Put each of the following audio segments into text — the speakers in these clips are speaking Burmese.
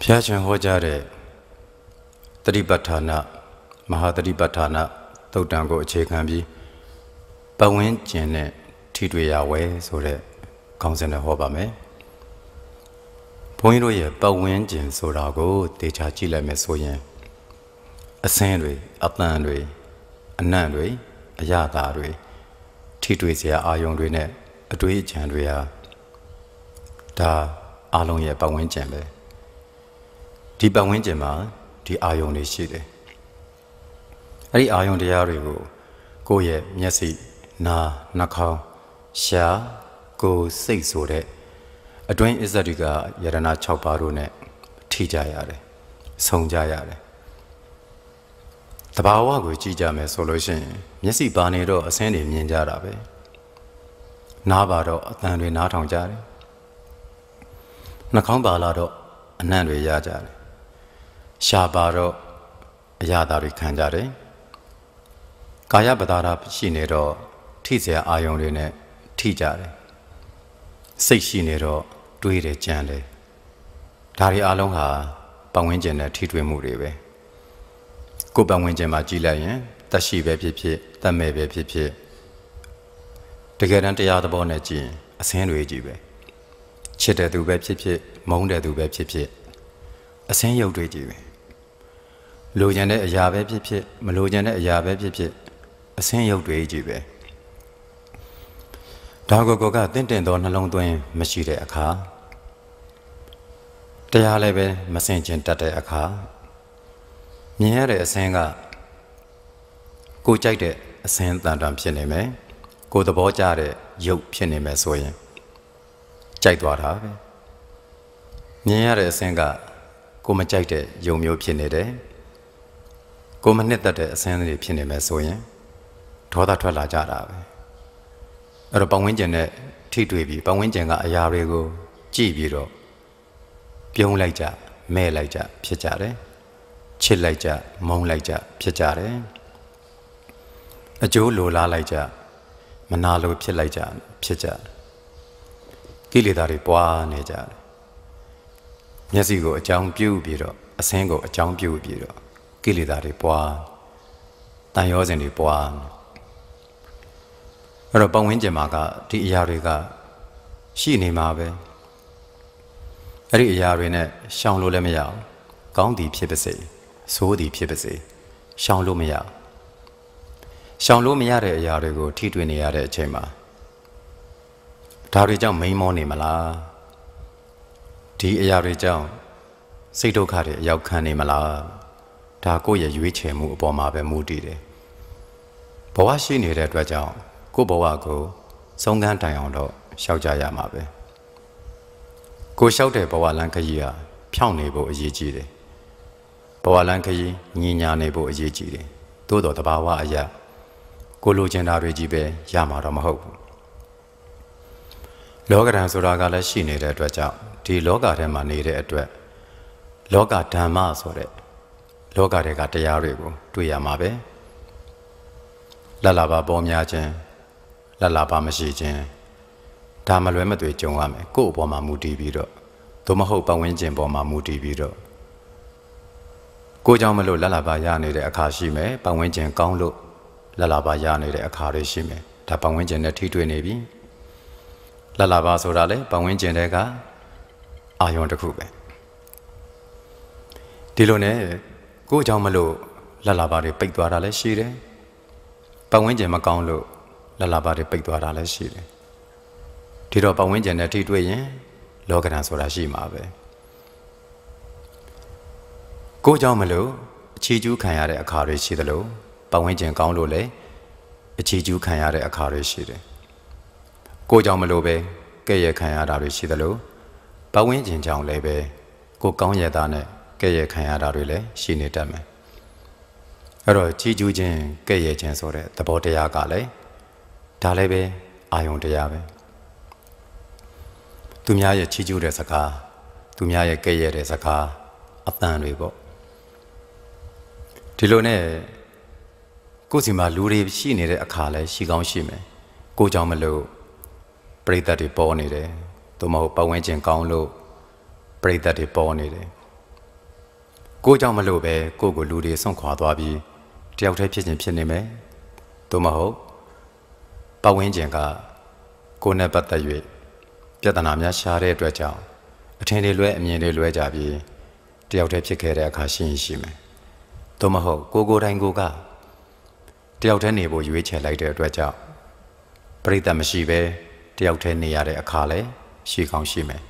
ဖျားချံဟောကြားတဲ့တတိပဋ္ဌာနမဟာတတိပဋ္ဌာနသုတ်တံကိုအခြေခံပြီးပတ်ဝန်းကျင်နဲ့ထိတွေ့ရဝဲဆိုတဲ့ခေါင်းစဉ်နဲ့ဟောပါမယ်။ဘုန်းကြီးတို့ရဲ့ပတ်ဝန်းကျင်ဆိုတာကိုသေချာကြည့်လိုက်မယ်ဆိုရင်အစင်းတွေအပန်းတွေအနံ့တွေအရသာတွေထိတွေ့စရာအာယုံတွေနဲ့အတွေ့အကြံတွေဟာဒါအလုံးရဲ့ပတ်ဝန်းကျင်ပဲဒီပတ်ဝန်းကျင်မှာဒီအာယုံတွေရှိတယ်အဲ့ဒီအာယုံတရားတွေကိုကိုယ့်ရဲ့မျက်စိနားနှာခေါင်းရှားကိုယ်စိတ်ဆိုတဲ့အတွင်းအစ္ဆတိကယရဏ6ပါးတို့နဲ့ထိကြရတယ်ဆုံကြရတယ်တဘာဝကိုကြည့်ကြမယ်ဆိုလို့ရှိရင်မျက်စိပါနေတော့အဆင်းတွေမြင်ကြတာပဲနားပါတော့အသံတွေနားထောင်ကြတယ်နှာခေါင်းပါလာတော့အနံ့တွေရကြတယ်ရှားပါတော့အရာသာတွေခံကြတယ်ကာယပဒါရရှိနေတော့ထိစရာအာယုံတွေနဲ့ထိကြတယ်စိတ်ရှိနေတော့တွေးတယ်ကြံတယ်ဒါတွေအလုံးဟာပတ်ဝန်းကျင်နဲ့ထိတွေ့မှုတွေပဲကိုယ်ပတ်ဝန်းကျင်မှာကြည့်လိုက်ရင်တက်ရှိပဲဖြစ်ဖြစ်တက်မဲ့ပဲဖြစ်ဖြစ်တကယ်တမ်းတရားသဘောနဲ့ကြည့်ရင်အစင်းတွေကြီးပဲချစ်တဲ့သူပဲဖြစ်ဖြစ်မုန်းတဲ့သူပဲဖြစ်ဖြစ်အစင်းရုပ်တွေကြီးပဲလိုချင်တဲ့အရာပဲဖြစ်ဖြစ်မလိုချင်တဲ့အရာပဲဖြစ်ဖြစ်အစင်းရုပ်တွေကြီးပဲဒါကိုကတင့်တယ်သောနှလုံးသွင်းမရှိတဲ့အခါတရားလည်းပဲမစင်ကျင်တတ်တဲ့အခါမြင်ရတဲ့အစင်းကကိုကြိုက်တဲ့အစင်းတန်တန်ဖြစ်နေမယ်ကိုသဘောကျတဲ့ရုပ်ဖြစ်နေမယ်ဆိုရင်ကြိုက်သွားတာပဲမြင်ရတဲ့အစင်းကကိုမကြိုက်တဲ့ယုံမျိုးဖြစ်နေတယ်ကိုမနှစ်သက်တဲ့အစင်းတွေဖြစ်နေမယ်ဆိုရင်ဒေါသထွက်လာကြတာပဲအဲ့တော့ပတ်ဝန်းကျင်နဲ့ထိတွေ့ပြီးပတ်ဝန်းကျင်ကအရာတွေကိုကြည့်ပြီးတော့ပြုံးလိုက်ကြမဲလိုက်ကြဖြစ်ကြတယ်ချစ်လိုက်ကြမုန်းလိုက်ကြဖြစ်ကြတယ်အကျိုးလိုလားလိုက်ကြမနာလိုဖြစ်လိုက်ကြဖြစ်ကြတယ်ကိလေသာတွေပွားနေကြတယ်မျက်စိကိုအကြောင်းပြုပြီးတော့အဆင်းကိုအကြောင်းပြုပြီးတော့ကိလေသာတွေပွားတန်ရောစဉ်တွေပွားအဲ့တော့ပတ်ဝန်းကျင်မှာကဒီအရာတွေကရှိနေမှာပဲအဲ့ဒီအရာတွေနဲ့ရှောင်လို့လည်းမရဘူးကောင်းသည်ဖြစ်ပါစေဆိုးသည်ဖြစ်ပါစေရှောင်လို့မရရှောင်လို့မရတဲ့အရာတွေကိုထိတွေ့နေရတဲ့အချိန်မှာဒါတွေကြောင့်မိန်မောနေမလားဒီအရာတွေကြောင့်စိတ်ဒုက္ခတွေအရောက်ခံနေမလားဒါကိုယ့်ရဲ့ရွေးချယ်မှုအပေါ်မှာပဲမူတည်တယ်ဘဝရှိနေတဲ့အတွက်ကြောင့်ကိုယ့်ဘဝကိုဆုံးခန်းတိုင်အောင်တော့ရှောက်ကြရမှာပဲကိုလျှောက်တဲ့ဘဝလမ်းခရီးဟာဖြောင့်နေဖို့အရေးကြီးတယ်ဘဝလမ်းခရီးညီညာနေဖို့အရေးကြီးတယ်သို့တော်တဘာဝအရာကိုလိုချင်တာတွေကြီးပဲရမှာတော့မဟုတ်ဘူးလောကဓာတ်ဆိုတာကလည်းရှိနေတဲ့အတွက်ကြောင့်ဒီလောကထဲမှာနေတဲ့အတွက်လောကဓမ္မဆိုတဲ့လောကတွေကတရားတွေကိုတွေ့ရမှာပဲလတ်လာပါပေါ်များခြင်းလတ်လာပါမရှိခြင်းဒါမလွဲမသွေကြုံရမယ်ကိုယ့်အပေါ်မှာမူတည်ပြီးတော့သို့မဟုတ်ပတ်ဝန်းကျင်ပေါ်မှာမူတည်ပြီးတော့ကိုကြောင့်မလို့လတ်လာပါရနေတဲ့အခါရှိမယ်ပတ်ဝန်းကျင်ကောင်းလို့လတ်လာပါရနေတဲ့အခါတွေရှိမယ်ဒါပတ်ဝန်းကျင်နဲ့ထိတွေ့နေပြီလတ်လာပါဆိုတာလေပတ်ဝန်းကျင်တွေကအာယုံတစ်ခုပဲဒီလိုနဲ့ကိုကြောင့်မလို့လတ်လာပါတွေပိတ်သွားတာလည်းရှိတယ်ပတ်ဝန်းကျင်မကောင်းလို့လတ်လာပါတွေပိတ်သွားတာလည်းရှိတယ်ဒီတော့ပတ်ဝန်းကျင်နဲ့ထိတွေ့ရင်လောကဓာတ်ဆိုတာရှိမှာပဲကိုကြောင့်မလို့အခြေကျူးခံရတဲ့အခါတွေရှိသလိုပတ်ဝန်းကျင်ကောင်းလို့လည်းအခြေကျူးခံရတဲ့အခါတွေရှိတယ်ကိုကြောင့်မလို့ပဲကဲ့ရဲ့ခံရတာတွေရှိသလိုပတ်ဝန်းကျင်ကြောင့်လည်းပဲကိုကောင်းရတာနဲ့ကဲ့ရဲ့ခံရတာတွေလည်းရှိနေတတ်မယ်အဲ့တော့ချီးကျူးခြင်းကဲ့ရဲ့ခြင်းဆိုတဲ့သဘောတရားကလည်းဒါလည်းပဲအာယုံတရားပဲသူများရဲ့ချီးကျူးတဲ့စကားသူများရဲ့ကဲ့ရဲ့တဲ့စကားအတန်တွေပေါ့ဒီလိုနဲ့ကိုယ်စီမှာလူတွေရှိနေတဲ့အခါလဲရှိကောင်းရှိမယ်ကိုကြောင့်မလို့ပရိသတ်တွေပေါ်နေတယ်သို့မဟုတ်ပတ်ဝန်းကျင်ကောင်းလို့ပရိသတ်တွေပေါ်နေတယ်ကိုကြောင့်မလို့ပဲကိုလူတွေဆုံးခွာသွားပြီးတယောက်တည်းဖြစ်ခြင်းဖြစ်နေမယ်သို့မဟုတ်ပတ်ဝန်းကျင်ကကိုနဲ့ပတ်သက်၍ပြဿနာများရှားတဲ့အတွက်ကြောင့်အထင်တွေလွဲအမြင်တွေလွဲကြပြီးတယောက်တည်းဖြစ်ခဲ့တဲ့အခါရှိရင်ရှိမယ်သို့မဟုတ်ကိုယ်တိုင်ကတယောက်တည်းနေဖို့ရွေးချယ်လိုက်တဲ့အတွက်ကြောင့်ပရိသတ်မရှိပဲတယောက်တည်းနေရတဲ့အခါလည်းရှိကောင်းရှိမယ်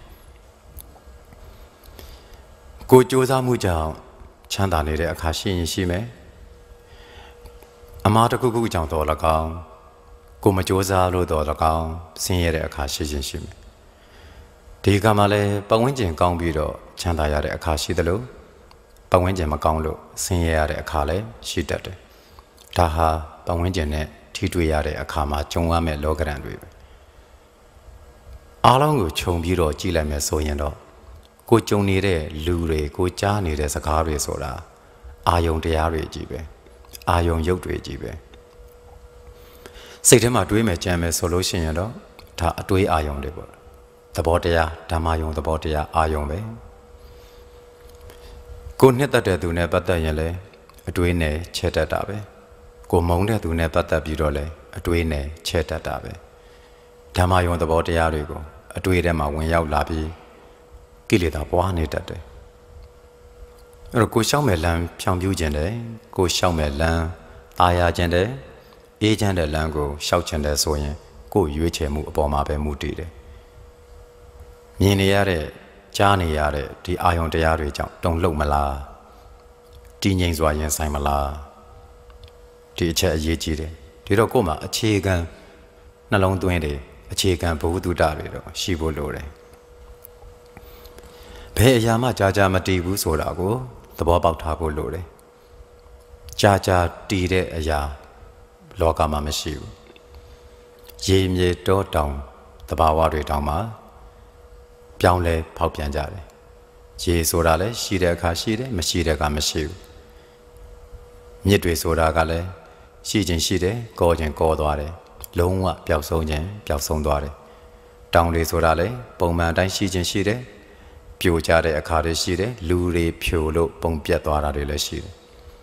ကိုကြိုးစားမှုကြောင့်ချမ်းသာနေတဲ့အခါရှိရင်ရှိမယ်အမှားတစ်ခုခုကြောင့်တော့၎င်းကိုမကြိုးစားလို့တော့၎င်းဆင်းရဲတဲ့အခါရှိရင်ရှိမယ်ဒီကမှလည်းပတ်ဝန်းကျင်ကောင်းပြီးတော့ချမ်းသာရတဲ့အခါရှိသလိုပတ်ဝန်းကျင်မကောင်းလို့ဆင်းရဲရတဲ့အခါလည်းရှိတတ်တယ်ဒါဟာပတ်ဝန်းကျင်နဲ့ထိတွေ့ရတဲ့အခါမှာကြုံရမယ့်လောကရန်တွေပဲအားလုံးကိုခြုံပြီးတော့ကြည့်လိုက်မယ်ဆိုရင်တော့ကိုကြုံနေတဲ့လူတွေကိုကြားနေတဲ့စကားတွေဆိုတာအာယုံတရားတွေကြီးပဲအာယုံရုပ်တွေကြီးပဲစိတ်ထဲမှာတွေးမယ်ကြံမယ်ဆိုလို့ရှိရင်တော့ဒါအတွေးအာယုံတွေပေါ့သဘောတရားဓမ္မယုံသဘောတရားအာယုံပဲကိုနှစ်သက်တဲ့သူနဲ့ပတ်သက်ရင်လည်းအတွေးနဲ့ချဲ့တတ်တာပဲကိုမုန်းတဲ့သူနဲ့ပတ်သက်ပြီးတော့လည်းအတွေးနဲ့ချဲ့တတ်တာပဲဓမ္မယုံသဘောတရားတွေကိုအတွေးထဲမှာဝင်ရောက်လာပြီးကိလေသာပွားနေတတ်တယ်အဲ့တော့ကိုရှောက်မဲ့လမ်းဖြောင်ပြူးခြင်းတယ်ကိုရှောက်မဲ့လမ်းအာရခြင်းတယ်အေးချမ်းတဲ့လမ်းကိုရှောက်ခြင်းတယ်ဆိုရင်ကိုရွေးချယ်မှုအပေါ်မှာပဲမူတည်တယ်မြင်နေရတဲ့ကြားနေရတဲ့ဒီအာယုံတရားတွေကြောင့်တုန်လှုပ်မလားတည်ငြိမ်စွာရင်ဆိုင်မလားဒီအချက်အရေးကြီးတယ်ဒီတော့ကို့မှာအခြေခံနှလုံးသွင်းတယ်အခြေခံဘဝတုဒ္ဒတွေတော့ရှိဖို့လိုတယ်ဘယ်အရာမှကြာမတည်ဘူးဆိုတာကိုသဘောပေါက်ထားဖို့လိုတယ်ကြာတည်တဲ့အရာလောကမှာမရှိဘူးရေမြေတောတောင်သဘာဝတွေတောင်မှာပြောင်းလဲဖောက်ပြန်ကြတယ်ရေဆိုတာလည်းရှိတဲ့အခါရှိတယ်မရှိတဲ့အခါမရှိဘူးမြစ်တွေဆိုတာကလည်းရှိခြင်းရှိတယ်ကောခြင်းကောသွားတယ်လုံးဝပျောက်ဆုံးခြင်းပျောက်ဆုံးသွားတယ်တောင်တွေဆိုတာလည်းပုံမှန်အတိုင်းရှိခြင်းရှိတယ်ပြိုကျတဲ့အခါတွေရှိတယ်လူတွေဖြိုလို့ပုံပြတ်သွားတာတွေလည်းရှိတယ်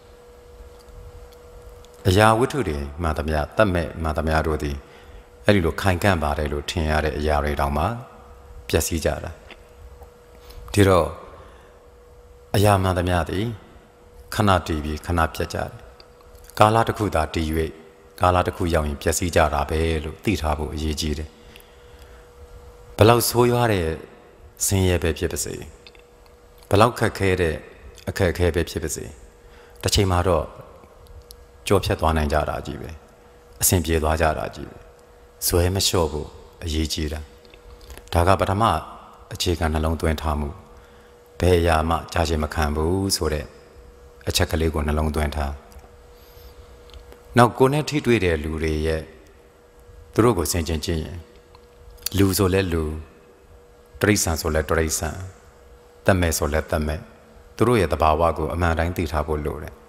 အရာဝတ္ထုတွေမှန်သမျှတတ်မဲ့မှန်သမျှတို့သည်အဲ့ဒီလိုခိုင်ကန့်ပါတယ်လို့ထင်ရတဲ့အရာတွေတောင်မှပျက်စီးကြတာဒီတော့အရာမှန်သမျှသည်ခဏတည်ပြီးခဏပြတ်ကြတယ်ကာလတစ်ခုသာတည်၍ကာလတစ်ခုရောက်ရင်ပျက်စီးကြတာပဲလို့သိထားဖို့အရေးကြီးတယ်ဘလောက်ဆိုးရွားတဲ့ဆင်းရဲပဲဖြစ်ပါစေဘလောက်ခက်ခဲတဲ့အခက်အခဲပဲဖြစ်ပါစေတစ်ချိန်မှာတော့ကြော်ဖြတ်သွားနိုင်ကြတာကြီးပဲအဆင်ပြေသွားကြတာကြီးပဲဇွဲမလျှော့ဖို့အရေးကြီးတာဒါကပထမအခြေခံနှလုံးသွင်းထားမှုဘယ်အရာမှကြားခြင်းမခံဘူးဆိုတဲ့အချက်ကလေးကိုနှလုံးသွင်းထားနောက်ကိုယ်နဲ့ထိတွေ့တဲ့လူတွေရဲ့သူတို့ကိုဆင်ခြင်ကြည့်ရင်လူဆိုလဲလူတရိစ္ဆာန်ဆိုလဲတရိစ္ဆာန်တတ်မဲ့ဆိုလဲတတ်မဲ့သူတို့ရဲ့သဘာဝကိုအမှန်တိုင်းသိထားဖို့လိုတယ်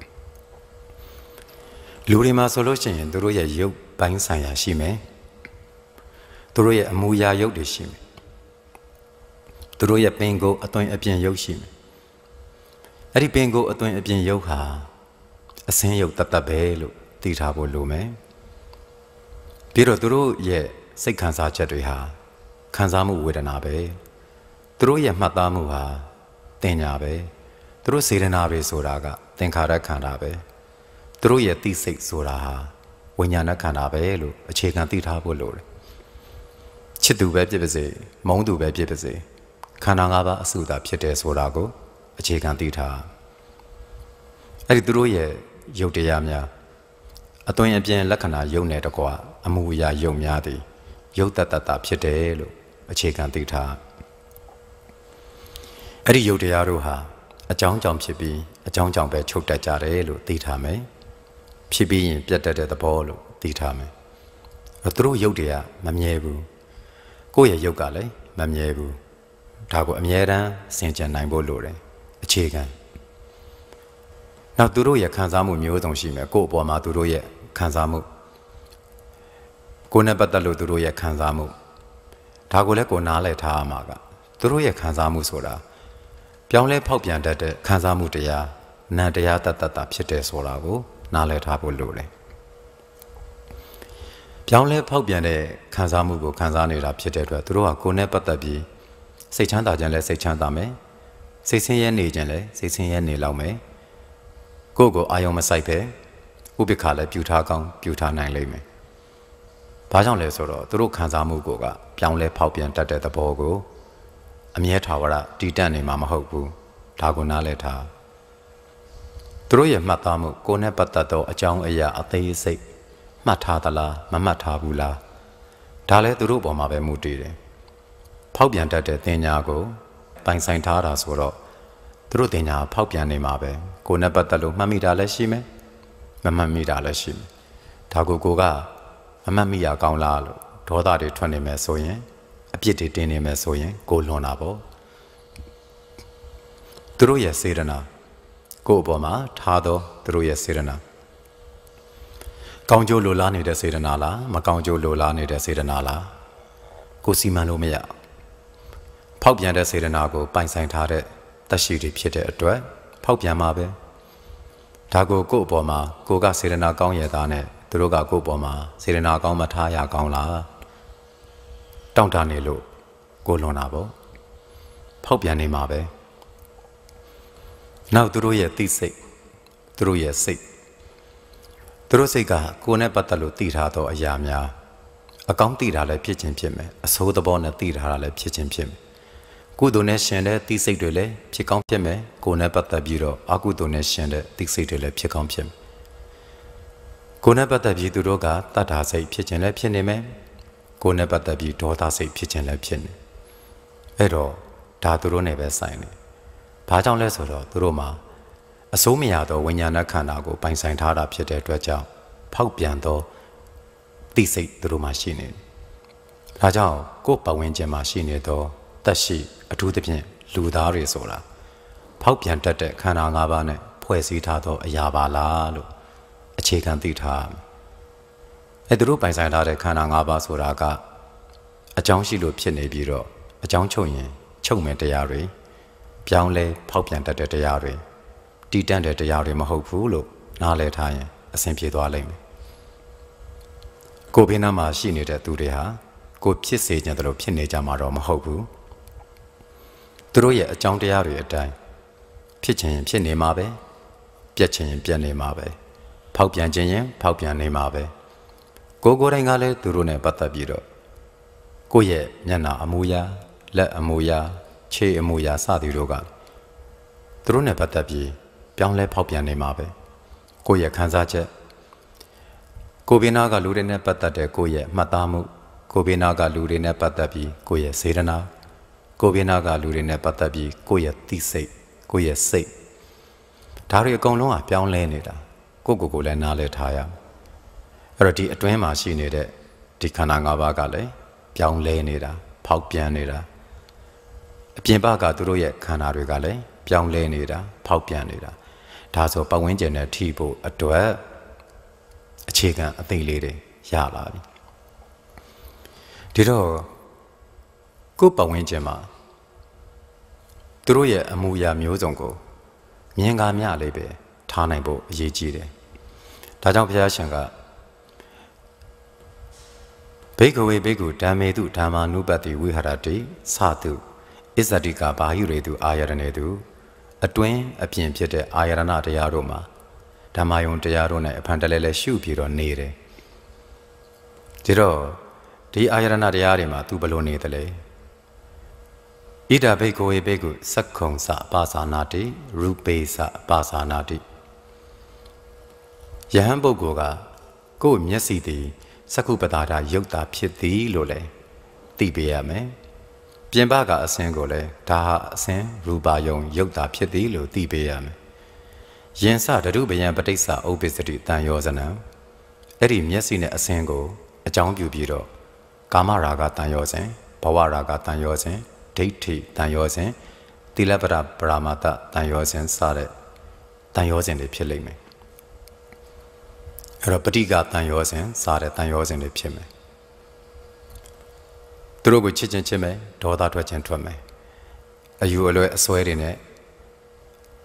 လူတွေမှာဆိုလို့ရှိရင်သူတို့ရဲ့ရုပ်ပိုင်းဆိုင်ရာရှိမယ်သူတို့ရဲ့အမူအရာရုပ်တွေရှိမယ်သူတို့ရဲ့ပင်ကိုယ်အသွင်အပြင်ရုပ်ရှိမယ်အဲ့ဒီပင်ကိုယ်အသွင်အပြင်ရုပ်ဟာအစင်းရုပ်တတ်ပဲလို့သိထားဖို့လိုမယ်ပြီးတော့သူတို့ရဲ့စိတ်ခံစားချက်တွေဟာခံစားမှုဝေဒနာပဲသူတို့ရဲ့မှတ်သားမှုဟာတင်ညာပဲသူတို့စေတနာတွေဆိုတာကသင်္ခါရခန္ဓာပဲသူတို့ရဲ့သိစိတ်ဆိုတာဟာဝိညာဏခန္ဓာပဲလို့အခြေခံသိထားဖို့လိုတယ်ချစ်သူပဲဖြစ်ပါစေမုန်းသူပဲဖြစ်ပါစေခန္ဓာ၅ပါးအစုသာဖြစ်တယ်ဆိုတာကိုအခြေခံသိထားအဲ့ဒီသူတို့ရဲ့ယုတ်တရားများအသွင်အပြင်လက္ခဏာယုတ်နဲ့တကွာအမှုအရာယုတ်များသည်ယုတ်တတဖြစ်တယ်လို့အခြေခံသိထားအဲ့ဒီယုတ်တရားတို့ဟာအကြောင်းကြောင့်ဖြစ်ပြီးအကြောင်းကြောင့်ပဲချုပ်တတ်ကြတယ်လို့သိထားမယ်ဖြစ်ပြီးရင်ပြတ်တတ်တဲ့သဘောလို့သိထားမယ်သူတို့ယုတ်တရားမမြဲဘူးကိုယ့်ရဲ့ယုတ်ကလည်းမမြဲဘူးဒါကိုအမြဲတမ်းဆင်ခြင်နိုင်ဖို့လိုတယ်အခြေခံနောက်သူတို့ရဲ့ခံစားမှုမျိုးစုံရှိမယ်ကိုယ့်အပေါ်မှာသူတို့ရဲ့ခံစားမှုကိုယ်နဲ့ပတ်သက်လို့သူတို့ရဲ့ခံစားမှုဒါကိုလည်းကိုယ်နားလည်ထားရမှာကသူတို့ရဲ့ခံစားမှုဆိုတာပြောင်းလဲဖောက်ပြန်တတ်တဲ့ခံစားမှုတရားနံတရားတတ်တာဖြစ်တယ်ဆိုတာကိုနားလည်ထားဖို့လိုတယ်ပြောင်းလဲဖောက်ပြန်တဲ့ခံစားမှုကိုခံစားနေတာဖြစ်တဲ့အတွက်သူတို့ကကိုယ်နဲ့ပတ်သက်ပြီးစိတ်ချမ်းသာခြင်းလဲစိတ်ချမ်းသာမယ်စိတ်ဆင်းရဲနေခြင်းလဲစိတ်ဆင်းရဲနေလောက်မယ်ကိုယ့်ကိုအာယုံမဆိုင်ပဲဥပိ္ပခါလည်းပြုထားကောင်းပြုထားနိုင်လိမ့်မယ်။ဘာကြောင့်လဲဆိုတော့သူတို့ခံစားမှုကိုကပြောင်းလဲဖောက်ပြန်တတ်တဲ့သဘောကိုအမြဲထာဝရတည်တတ်နေမှာမဟုတ်ဘူး။ဒါကိုနားလည်ထား။သူတို့ရဲ့မှတ်သားမှုကိုယ်နဲ့ပတ်သက်သောအကြောင်းအရာအသေးစိတ်မှတ်ထားသလားမမှတ်ထားဘူးလား။ဒါလည်းသူတို့ပေါ်မှာပဲမူတည်တယ်။ဖောက်ပြန်တတ်တဲ့သင်ညာကိုပိုင်ဆိုင်ထားတာဆိုတော့သူတို့သင်ညာဖောက်ပြန်နေမှာပဲကိုယ်နဲ့ပတ်သက်လို့မှတ်မိတာလည်းရှိမယ်မမှတ်မိတာလည်းရှိမယ်ဒါကိုကမမှတ်မိရကောင်းလားလို့ဒေါသတွေထွက်နေမယ်ဆိုရင်အပြစ်တွေတင်နေမယ်ဆိုရင်ကိုလွန်တာပေါ့သူတို့ရဲ့စေတနာကိုယ့်အပေါ်မှာထားသောသူတို့ရဲ့စေတနာကောင်းကျိုးလိုလားနေတဲ့စေတနာလားမကောင်းကျိုးလိုလားနေတဲ့စေတနာလားကိုစီမံလို့မရဖောက်ပြန်တဲ့စေတနာကိုပိုင်ဆိုင်ထားတဲ့သက်ရှိတွေဖြစ်တဲ့အတွက်ဖောက်ပြန်မှာပဲဒါကိုကိုယ့်အပေါ်မှာကိုကစေတနာကောင်းရတာနဲ့သူတို့ကကိုယ့်အပေါ်မှာစေတနာကောင်းမထားရကောင်းလားတောင့်တနေလို့ကိုလွန်တာပေါ့ဖောက်ပြန်နေမှာပဲနောက်သူတို့ရဲ့သိစိတ်သူတို့ရဲ့စိတ်သူတို့စိတ်ကကိုယ်နဲ့ပတ်သက်လို့သိထားသောအရာများအကောင်းသိတာလည်းဖြစ်ခြင်းဖြစ်မယ်အဆိုးသဘောနဲ့သိထားတာလည်းဖြစ်ခြင်းဖြစ်မယ်ကုသိုလ်နဲ့ရှင်တဲ့သိစိတ်တွေလည်းဖြစ်ကောင်းဖြစ်မယ်ကိုယ်နဲ့ပတ်သက်ပြီးတော့အကုသိုလ်နဲ့ရှင်တဲ့သိစိတ်တွေလည်းဖြစ်ကောင်းဖြစ်မယ်ကိုယ်နဲ့ပတ်သက်ပြီးသူတို့ကတတ္ထာစိတ်ဖြစ်ခြင်းလည်းဖြစ်နေမယ်ကိုယ်နဲ့ပတ်သက်ပြီးဒေါသစိတ်ဖြစ်ခြင်းလည်းဖြစ်နေအဲ့တော့ဒါသူတို့နဲ့ပဲဆိုင်နေဘာကြောင့်လဲဆိုတော့သူတို့မှာအစိုးမရသောဝိညာဏခန္ဓာကိုပိုင်ဆိုင်ထားတာဖြစ်တဲ့အတွက်ကြောင့်ဖောက်ပြန်သောသိစိတ်သူတို့မှာရှိနေတယ်ဒါကြောင့်ကိုယ်ပတ်ဝန်းကျင်မှာရှိနေသောသက်ရှိအထူးသဖြင့်လူသားတွေဆိုတာဖောက်ပြန်တတ်တဲ့ခန္ဓာ၅ပါးနဲ့ဖွဲ့စည်းထားသောအရာပါလားလို့အခြေခံသိထားအဲသူတို့ပိုင်ဆိုင်ထားတဲ့ခန္ဓာ၅ပါးဆိုတာကအကြောင်းရှိလို့ဖြစ်နေပြီးတော့အကြောင်းချုပ်ရင်ချုပ်မယ်တရားတွေပြောင်းလဲဖောက်ပြန်တတ်တဲ့တရားတွေတည်တံ့တဲ့တရားတွေမဟုတ်ဘူးလို့နားလည်ထားရင်အဆင်ပြေသွားလိမ့်မယ်ကိုယ်ဘေးနားမှာရှိနေတဲ့သူတွေဟာကိုယ်ဖြစ်စေခြင်းတလို့ဖြစ်နေကြမှာတော့မဟုတ်ဘူးသူတို့ရဲ့အကြောင်းတရားတွေအတိုင်းဖြစ်ခြင်းဖြစ်နေမှာပဲပြက်ခြင်းပြက်နေမှာပဲဖောက်ပြန်ခြင်းရင်ဖောက်ပြန်နေမှာပဲကိုယ်တိုင်ကလည်းသူတို့နဲ့ပတ်သက်ပြီးတော့ကိုယ့်ရဲ့မျက်နှာအမူအရာလက်အမူအရာခြေအမူအရာစသည်တို့ကသူတို့နဲ့ပတ်သက်ပြီးပြောင်းလဲဖောက်ပြန်နေမှာပဲကိုယ့်ရဲ့ခံစားချက်ကိုယ်ဘေးနာကလူတွေနဲ့ပတ်သက်တဲ့ကိုယ့်ရဲ့မှတ်သားမှုကိုယ်ဘေးနာကလူတွေနဲ့ပတ်သက်ပြီးကိုယ့်ရဲ့စေတနာကိုယ်ဘေးနာကလူတွေနဲ့ပတ်သက်ပြီးကိုယ့်ရဲ့သိစိတ်ကိုယ့်ရဲ့စိတ်ဒါတွေအကုန်လုံးကပြောင်းလဲနေတာကိုယ်လည်းနားလည်ထားရမယ်အဲ့တော့ဒီအတွင်းမှာရှိနေတဲ့ဒီခန္ဓာ၅ပါးကလည်းပြောင်းလဲနေတာဖောက်ပြန်နေတာအပြင်ဘကသူတို့ရဲ့ခန္ဓာတွေကလည်းပြောင်းလဲနေတာဖောက်ပြန်နေတာဒါဆိုပတ်ဝန်းကျင်နဲ့ထိဖို့အတွက်အခြေခံအသိလေးတွေရလာပြီဒီတော့ကိုယ်ပတ်ဝန်းကျင်မှာသူတို့ရဲ့အမူအရာမျိုးစုံကိုမြင်ကားမြလေးပဲထားနိုင်ဖို့အရေးကြီးတယ်ဒါကြောင့်ဘုရားရှင်ကဘိက္ခဝေဘိက္ခုဓမ္မေတုဓမ္မာနုပတ္တိဝိဟရတိသတုဣဇတိကဘာဟိရေတုအာယရဏေတုအတွင်းအပြင်ဖြစ်တဲ့အာယရဏတရားတို့မှာဓမ္မယုံတရားတို့နဲ့အဖန်တလဲလဲရှုပြီးတော့နေတယ်ဒီတော့ဒီအာယရဏတရားတွေမှာသူဘလို့နေတယ်လဲဣဒဘိက္ခဝေဘိက္ခုသက္ခုံစပါဇာနာတိရူပေစပါဇာနာတိယဟန်ပုဂ္ဂိုလ်ကကိုယ်မျက်စိတည်သက္ခုပတာဒယုတ်တာဖြစ်သည်လို့လဲသိပေးရမယ်ပြင်ပကအစင်းကိုလည်းဒါဟာအစင်းရူပါယုံယုတ်တာဖြစ်သည်လို့သိပေးရမယ်ယင်စဓရုပယံပဋိစ္စဥပ္ပစ္စတိတန်ယောဇနံအဲ့ဒီမျက်စိနဲ့အစင်းကိုအကြောင်းပြုပြီးတော့ကာမရာဂတန်ယောဇဉ်ဘဝရာဂတန်ယောဇဉ်ဒိဋ္ဌိတန်ယောဇဉ်သီလပရပရမတ္တတန်ယောဇဉ်စတဲ့တန်ယောဇဉ်တွေဖြစ်လိမ့်မယ်အဲ့တော့ပဋိကတန်ယောဇဉ်စတဲ့တန်ယောဇဉ်တွေဖြစ်မယ်သူတို့ကိုချစ်ခြင်းချစ်မယ်ဒေါသထွက်ခြင်းထွက်မယ်အယူအလွဲအစွဲတွေနဲ့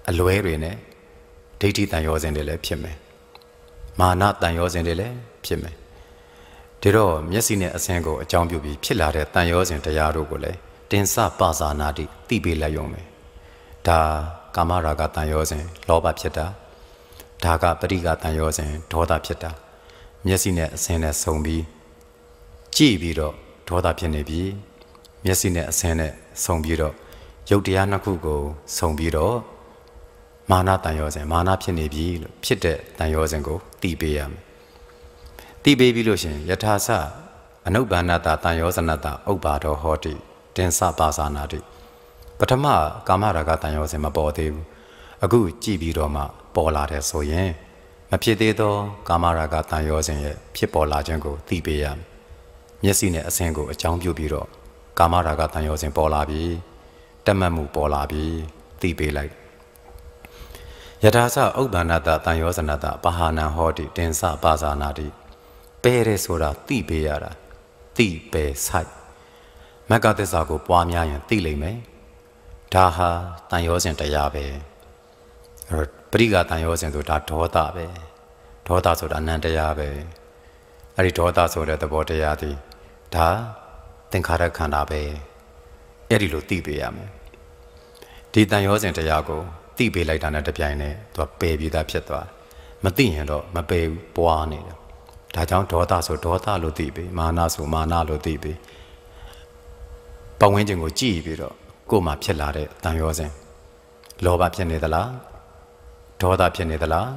အလွဲတွေနဲ့ဒိဋ္ဌိတန်ရောစဉ်တွေလည်းဖြစ်မယ်မာနတန်ရောစဉ်တွေလည်းဖြစ်မယ်ဒါတော့မျက်စိနဲ့အစင်းကိုအကြောင်းပြုပြီးဖြစ်လာတဲ့တန်ရောစဉ်တရားတို့ကိုလည်းတင်စပါဇာနာတိသိပေးလိုက်ရုံပဲဒါကာမရာဂတန်ရောစဉ်လောဘဖြစ်တာဒါကပရိကတန်ရောစဉ်ဒေါသဖြစ်တာမျက်စိနဲ့အစင်းနဲ့ဆုံပြီးကြည့်ပြီးတော့ဒေါသဖြစ်နေပြီမျက်စိနဲ့အစင်းနဲ့ဆုံပြီးတော့ရုပ်တရားနှစ်ခုကိုဆုံပြီးတော့မာနတန်ရောစဉ်မာနဖြစ်နေပြီလို့ဖြစ်တဲ့တန်ရောစဉ်ကိုသိပေးရမယ်သိပေးပြီးလို့ရှင်ယထာစအနုပ္ပန္နတတန်ရောဇနတဥပ္ပါဒောဟောတိတင်စပါဇာနာတိပထမကာမရာဂတန်ရောစဉ်မပေါ်သေးဘူးအခုကြည့်ပြီးတော့မှပေါ်လာတယ်ဆိုရင်မဖြစ်သေးသောကာမရာဂတန်ရောစဉ်ရဲ့ဖြစ်ပေါ်လာခြင်းကိုသိပေးရမယ်မျက်စိနဲ့အစင်းကိုအကြောင်းပြုပြီးတော့ကာမရာဂတန်ရောစဉ်ပေါ်လာပြီတက်မှတ်မှုပေါ်လာပြီသိပေးလိုက်ယထာစဥပ္ပန္နတတန်ရောဇနတပဟာနံဟောတိတင်စပါဇာနာတိပဲရဲဆိုတာသိပေးရတာသိပဲဆိုင်မက္ကသစ္စာကိုပွားများရင်သိလိမ့်မယ်ဒါဟာတန်ရောစဉ်တရားပဲပရိကတန်ရောစဉ်ဆိုတာဒေါသပဲဒေါသဆိုတာအနန္တရားပဲအဲ့ဒီဒေါသဆိုတဲ့သဘောတရားဒီဒါသင်္ခါရခန္ဓာပဲအဲ့ဒီလိုသိပေးရမယ်ဒီတန်ရောစဉ်တရားကိုသိပေးလိုက်တာနဲ့တပြိုင်တည်းသူကပယ်ပြီးသားဖြစ်သွားမသိရင်တော့မပယ်ဘူးပွားနေတယ်ဒါကြောင့်ဒေါသဆိုဒေါသလို့သိပေးမာနဆိုမာနလို့သိပေးပတ်ဝန်းကျင်ကိုကြည့်ပြီးတော့ကိုယ်မှာဖြစ်လာတဲ့တန်ရောစဉ်လောဘဖြစ်နေသလားဒေါသဖြစ်နေသလား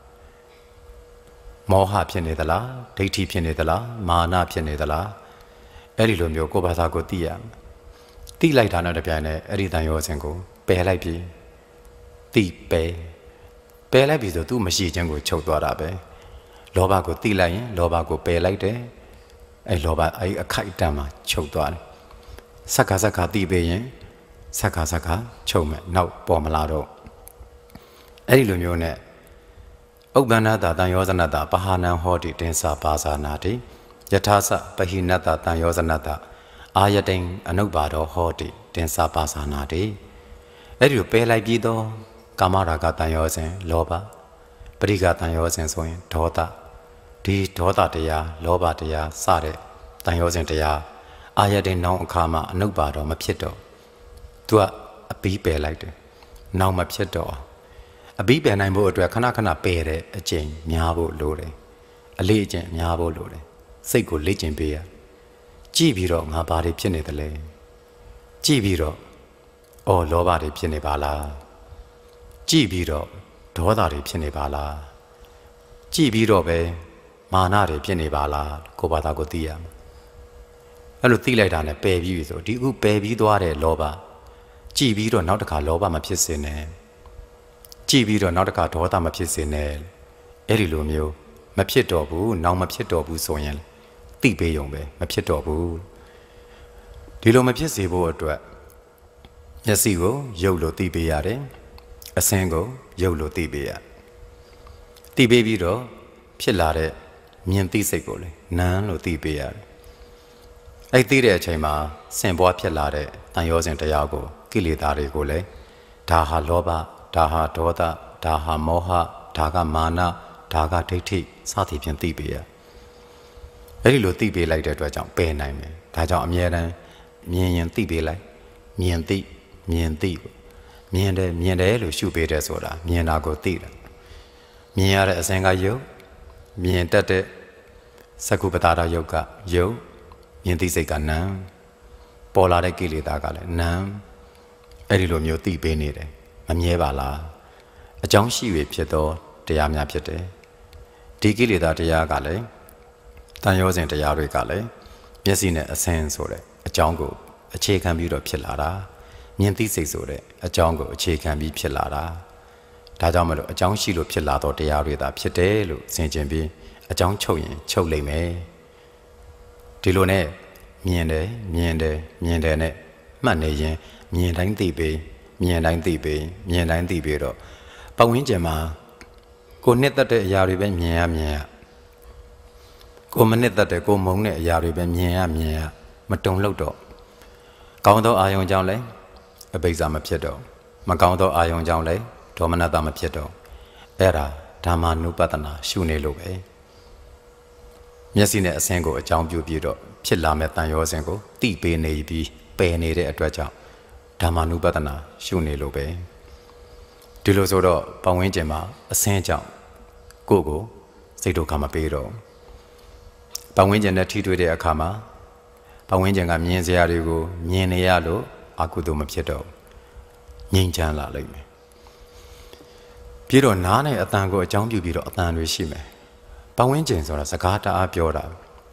မောဟဖြစ်နေသလားဒိဋ္ဌိဖြစ်နေသလားမာနဖြစ်နေသလားအဲ့ဒီလိုမျိုးကိုယ်ဘာသာကိုသိရမယ်သိလိုက်တာနဲ့တပြိုင်တည်းအဲ့ဒီတန်ရောစဉ်ကိုပယ်လိုက်ပြီးသိပယ်လိုက်ပြီဆိုသူမရှိခြင်းကိုချုပ်သွားတာပဲလောဘကိုသိလိုက်ရင်လောဘကိုပယ်လိုက်တယ်အဲ့လောဘအဲ့အခိုက်အတန့်မှာချုပ်သွားတယ်စက္ခစက္ခသိပေးရင်စက္ခစက္ခချုပ်မယ်နောက်ပေါ်မလာတော့အဲ့ဒီလိုမျိုးနဲ့ဥပ္ပန္နတတန်ရောဇနတပဟာနံဟောတိတင်စပါဇာနာတိယထာစပဟိနတတန်ရောဇနတအာယတိန်အနုပ္ပါဒောဟောတိတင်စပါဇာနာတိအဲ့ဒီလိုပယ်လိုက်ပြီးတော့ကာမရာဂတန်ရောစဉ်လောဘပရိကတန်ရောစဉ်ဆိုရင်ဒေါသဒီဒေါသတရားလောဘတရားစတဲ့တန်ရောစဉ်တရားအာယတိန်နောင်အခါမှာအနုပ္ပါဒောမဖြစ်တော့သူကအပြီးပယ်လိုက်တယ်နောင်မဖြစ်တော့အပြီးပယ်နိုင်ဖို့အတွက်ခဏခဏပယ်တဲ့အကျင့်များဖို့လိုတယ်အလေးအကျင့်များဖို့လိုတယ်စိတ်ကိုလေ့ကျင့်ပေးရကြည့်ပြီးတော့ငါဘာတွေဖြစ်နေသလဲကြည့်ပြီးတော့အော်လောဘတွေဖြစ်နေပါလားကြည့်ပြီးတော့ဒေါသတွေဖြစ်နေပါလားကြည့်ပြီးတော့ပဲမာနတွေဖြစ်နေပါလားကိုယ်ဘာသာကိုသိရမယ်အဲ့လိုသိလိုက်တာနဲ့ပယ်ပြီးပြီဆိုဒီခုပယ်ပြီးသွားတဲ့လောဘကြည့်ပြီးတော့နောက်တစ်ခါလောဘမဖြစ်စေနဲ့ကြည့်ပြီးတော့နောက်တစ်ခါဒေါသမဖြစ်စေနဲ့အဲ့ဒီလိုမျိုးမဖြစ်တော့ဘူးနောက်မဖြစ်တော့ဘူးဆိုရင်သိပေးရုံပဲမဖြစ်တော့ဘူးဒီလိုမဖြစ်စေဖို့အတွက်မျက်စိကိုရုပ်လို့သိပေးရတယ်အစင်းကိုရုပ်လို့သိပေးရသိပေးပြီးတော့ဖြစ်လာတဲ့မြင်သိစိတ်ကိုလေနာမ်လို့သိပေးရတယ်အဲ့သိတဲ့အချိန်မှာစင်ပွားဖြစ်လာတဲ့တန်ရောစဉ်တရားကိုကိလေသာတွေကိုလေဒါဟာလောဘဒါဟာဒေါသဒါဟာမောဟဒါကမာနဒါကဒိဋ္ဌိစသည်ဖြင့်သိပေးရအဲ့ဒီလိုသိပေးလိုက်တဲ့အတွက်ကြောင့်ပယ်နိုင်မယ်ဒါကြောင့်အမြဲတမ်းမြင်ရင်သိပေးလိုက်မြင်သိမြင်တယ်လို့ရှုပေးတယ်ဆိုတာမြင်တာကိုသိတာမြင်ရတဲ့အစဉ်ကယုတ်မြင်တတ်တဲ့သက္ကုပ္ပတာရယုတ်ကယုတ်မြင်သိစိတ်ကနာမ်ပေါ်လာတဲ့ကိလေသာကလည်းနာမ်အဲ့ဒီလိုမျိုးသိပေးနေတယ်မမြဲပါလားအကြောင်းရှိ၍ဖြစ်သောတရားများဖြစ်တယ်ဒီကိလေသာတရားကလည်းတန်ရောစဉ်တရားတွေကလည်းမျက်စိနဲ့အစဉ်ဆိုတဲ့အကြောင်းကိုအခြေခံပြီးတော့ဖြစ်လာတာမြင်သိစိတ်ဆိုတဲ့အကြောင်းကိုအခြေခံပြီးဖြစ်လာတာဒါကြောင့်မလို့အကြောင်းရှိလို့ဖြစ်လာသောတရားတွေသာဖြစ်တယ်လို့ဆင်ခြင်ပြီးအကြောင်းချုပ်ရင်ချုပ်လိမ့်မယ်ဒီလိုနဲ့မြင်တယ်နဲ့မှတ်နေရင်မြင်တိုင်းသိပြီးမြင်တိုင်းသိပြီးတော့ပတ်ဝန်းကျင်မှာကိုနှစ်သက်တဲ့အရာတွေပဲမြင်ရကိုမနှစ်သက်တဲ့ကိုမုန်းတဲ့အရာတွေပဲမြင်ရမတုံ့လောက်တော့ကောင်းသောအာယုံကြောင့်လည်းအပိစ္ဆာမဖြစ်တော့မကောင်းသောအာယုံကြောင့်လည်းဒေါမနတမဖြစ်တော့အဲ့ဒါဓမ္မနုပဒနာရှုနေလို့ပဲမျက်စိနဲ့အစင်းကိုအကြောင်းပြုပြီးတော့ဖြစ်လာမဲ့တန်ရောစဉ်ကိုတိပေးနေပြီးပယ်နေတဲ့အတွက်ကြောင့်ဓမ္မနုပဒနာရှုနေလို့ပဲဒီလိုဆိုတော့ပတ်ဝန်းကျင်မှာအစင်းကြောင့်ကိုယ့်ကိုစိတ်ဒုက္ခမပေးတော့ပတ်ဝန်းကျင်နဲ့ထိတွေ့တဲ့အခါမှာပတ်ဝန်းကျင်ကမြင်စရာတွေကိုမြင်နေရလို့အကုသိုလ်မဖြစ်တော့ငြိမ်းချမ်းလာလိမ့်မယ်ပြီးတော့နားနဲ့အတန်ကိုအကြောင်းပြုပြီးတော့အတန်တွေရှိမယ်ပတ်ဝန်းကျင်ဆိုတာစကားတအားပြောတာ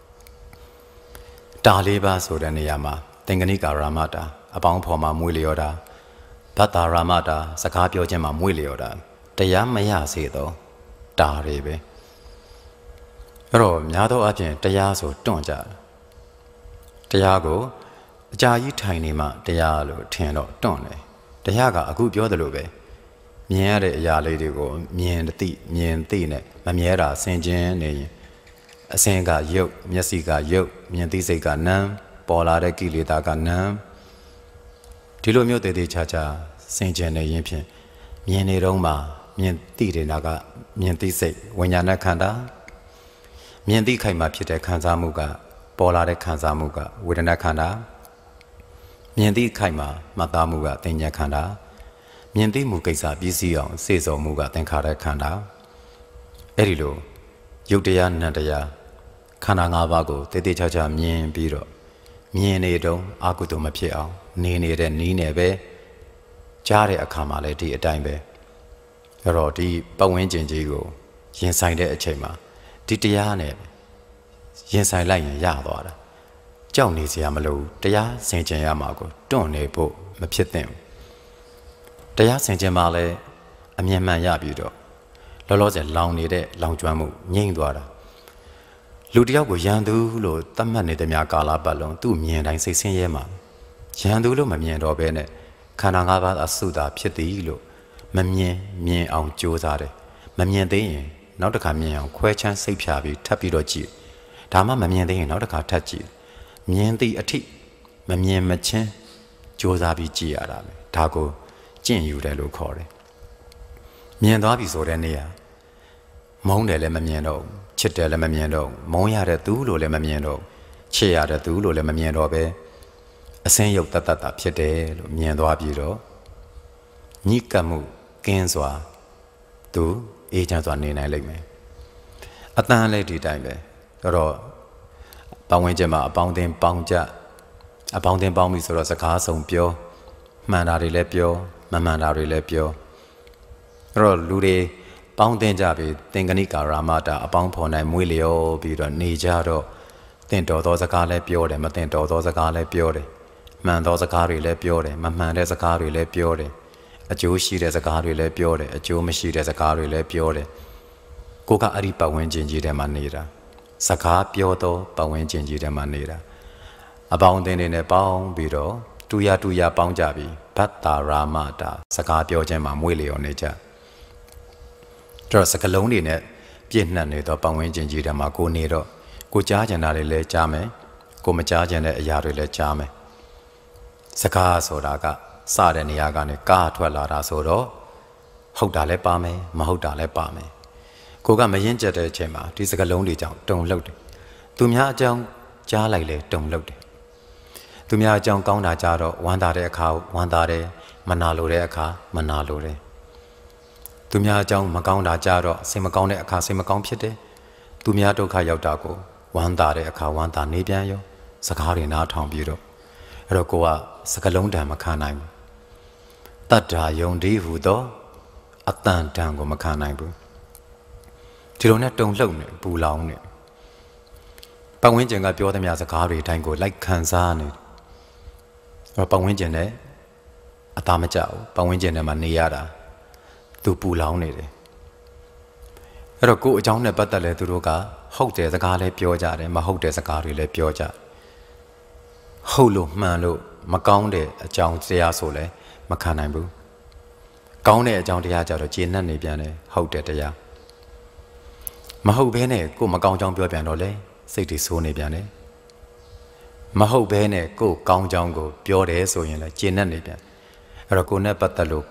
တာလေးပါဆိုတဲ့နေရာမှာသင်္ကနိကာရမတာအပေါင်းဖော်မှာမွေးလျော်တာဘတ်တာရမတာစကားပြောခြင်းမှာမွေးလျော်တာတရားမရစေတော့တာတွေပဲအဲ့တော့များသောအားဖြင့်တရားဆိုတွန့်ကြတရားကိုအကြာကြီးထိုင်နေမှတရားလို့ထင်တော့တွန့်တယ်တရားကအခုပြောသလိုပဲမြင်ရတဲ့အရာလေးတွေကိုမြင်သိနဲ့မမြဲတာဆင်ခြင်နေရင်အစင်းကရုပ်မျက်စိကရုပ်မြင်သိစိတ်ကနာမ်ပေါ်လာတဲ့ကိလေသာကနာမ်ဒီလိုမျိုးတည်တည်ချာချာဆင်ခြင်နေရင်ဖြင့်မြင်နေတော့မှမြင်သိတဲ့နာကမြင်သိစိတ်ဝိညာဏခန္ဓာမြင်သိခိုက်မှဖြစ်တဲ့ခံစားမှုကပေါ်လာတဲ့ခံစားမှုကဝေဒနာခန္ဓာမြင်သိခိုက်မှမှတ်သားမှုကသင်ညာခန္ဓာမြင်သိမှုကိစ္စပြည့်စည်အောင်စေစော်မှုကသင်္ခါရခန္ဓာအဲ့ဒီလိုယုတ်တရားနံတရားခန္ဓာ၅ပါးကိုတည်တည်ချာချာမြင်ပြီးတော့မြင်နေတော့အကုသိုလ်မဖြစ်အောင်နေနေတဲ့နီးနေပဲကြားတဲ့အခါမှာလည်းဒီအတိုင်းပဲအဲ့တော့ဒီပတ်ဝန်းကျင်ကြီးကိုရင်ဆိုင်တဲ့အချိန်မှာဒီတရားနဲ့ရင်ဆိုင်လိုက်ရင်ရသွားတာကြောက်နေစရာမလိုတရားဆင်ခြင်ရမှာကိုတွန့်နေဖို့မဖြစ်သင့်ဘူးတရားဆင်ခြင်မှာလည်းအမြင်မှန်ရပြီးတော့လောလောဆယ်လောင်နေတဲ့လောင်ကျွမ်းမှုငြိမ့်သွားတာလူတယောက်ကိုရန်သူလို့သတ်မှတ်နေတဲ့များကာလပတ်လုံးသူ့မြင်တိုင်းစိတ်ဆင်းရဲမှာရန်သူလို့မမြင်တော့ဘဲနဲ့ခန္ဓာ၅ပါးအစုတာဖြစ်သည်လို့မမြင်အောင်ကြိုးစားတယ်မမြင်သေးရင်နောက်တစ်ခါမြင်အောင်ခွဲချမ်းစိတ်ဖြာပြီးထပ်ပြီးတော့ကြည့်ဒါမှမမြင်သေးရင်နောက်တစ်ခါထပ်ကြည့်မြင်သည့်အထိမမြင်မချင်းကြိုးစားပြီးကြည့်ရတာပဲဒါကိုကျင့်ယူတယ်လို့ခေါ်တယ်မြင်သွားပြီဆိုတဲ့နေရာမုန်းတယ်လည်းမမြင်တော့ချစ်တယ်လည်းမမြင်တော့မုန်းရတဲ့သူလို့လည်းမမြင်တော့ချစ်ရတဲ့သူလို့လည်းမမြင်တော့ပဲအစင်းရုပ်တတ်တာဖြစ်တယ်လို့မြင်သွားပြီးတော့ညှိကပ်မှုကင်းစွာသူအေးချမ်းစွာနေနိုင်လိမ့်မယ်အတန်လည်းဒီတိုင်းပဲတော့ပတ်ဝန်းကျင်မှာအပေါင်းအသင်းပေါင်းကြအပေါင်းအသင်းပေါင်းပြီဆိုတော့စကားဆုံးပြောမှန်တာတွေလည်းပြောမမှန်တာတွေလည်းပြောအဲ့တော့လူတွေပေါင်းတင်ကြပြီးသင်္ကနိကာရမတာအပေါင်းဖော်နိုင်မွေးလျော်ပြီးတော့နေကြတော့သင်တော်သောစကားလည်းပြောတယ်မသင်တော်သောစကားလည်းပြောတယ်မှန်သောစကားတွေလည်းပြောတယ်မမှန်တဲ့စကားတွေလည်းပြောတယ်အကျိုးရှိတဲ့စကားတွေလည်းပြောတယ်အကျိုးမရှိတဲ့စကားတွေလည်းပြောတယ်ကိုကအဲ့ဒီပတ်ဝန်းကျင်ကြီးထဲမှာနေတာစကားပြောသောပတ်ဝန်းကျင်ကြီးထဲမှာနေတာအပေါင်းအသင်းတွေနဲ့ပေါင်းပြီးတော့တူရပေါင်းကြပြီးဘတ်တာရာမတာစကားပြောခြင်းမှာမွေးလျော်နေကြတော့စကလုံးတွေနဲ့ပြည့်နှက်နေတော့ပတ်ဝန်းကျင်ကြီးထဲမှာကိုနေတော့ကိုကြားကျင်တာတွေလည်းကြားမယ်ကိုမကြားကျင်တဲ့အရာတွေလည်းကြားမယ်စကားဆိုတာကစတဲ့နေရာကနေကားထွက်လာတာဆိုတော့ဟုတ်တာလည်းပါမယ်မဟုတ်တာလည်းပါမယ်ကိုကမရင်ကျက်တဲ့အချိန်မှာဒီစကလုံးတွေကြောင့်တုန်လှုပ်တယ်သူများအကြောင်းကြားလိုက်လေတုန်လှုပ်တယ်သူများအကြောင်းကောင်းတာကြားတော့ဝမ်းသာတဲ့အခါဝမ်းသာတယ်မနာလိုတဲ့အခါမနာလိုတယ်သူများအကြောင်းမကောင်းတာကြားတော့စိတ်မကောင်းတဲ့အခါစိတ်မကောင်းဖြစ်တယ်သူများဒုက္ခရောက်တာကိုဝမ်းသာတဲ့အခါဝမ်းသာနေပြန်ရောစကားတွေနားထောင်ပြီးတော့အဲ့တော့ကိုကစကလုံးတန်မခံနိုင်ဘူးတတ္တာယုံဒီဟူသောအတန်တန်ကိုမခံနိုင်ဘူးဒီလိုနဲ့တုံလှုပ်နေပူလောင်နေပတ်ဝန်းကျင်ကပြောသမျှစကားတွေအတိုင်းကိုလိုက်ခံစားနေပတ်ဝန်းကျင်နဲ့အသားမကျဘူးပတ်ဝန်းကျင်နဲ့မှနေရတာသူပူလောင်နေတယ်အဲ့တော့ကိုယ်အကြောင်းနဲ့ပတ်သက်လဲသူတို့ကဟုတ်တယ်စကားလည်းပြောကြတယ်မဟုတ်တဲ့စကားတွေလည်းပြောကြဟုတ်လို့မှန်လို့မကောင်းတဲ့အကြောင်းတရားဆိုလဲမခံနိုင်ဘူးကောင်းတဲ့အကြောင်းတရားကြတော့ကျေနပ်နေပြန်တယ်ဟုတ်တဲ့တရားမဟုတ်ဘဲနဲ့ကိုယ်မကောင်းကြောင်းပြောပြန်တော့လေစိတ်တွေဆိုးနေပြန်တယ်မဟုတ်ဘဲနဲ့ကိုယ်ကောင်းကြောင်းကိုပြောတယ်ဆိုရင်လည်းကျေနပ်နေပြန်အဲ့တော့ကိုယ်နဲ့ပတ်သက်လို့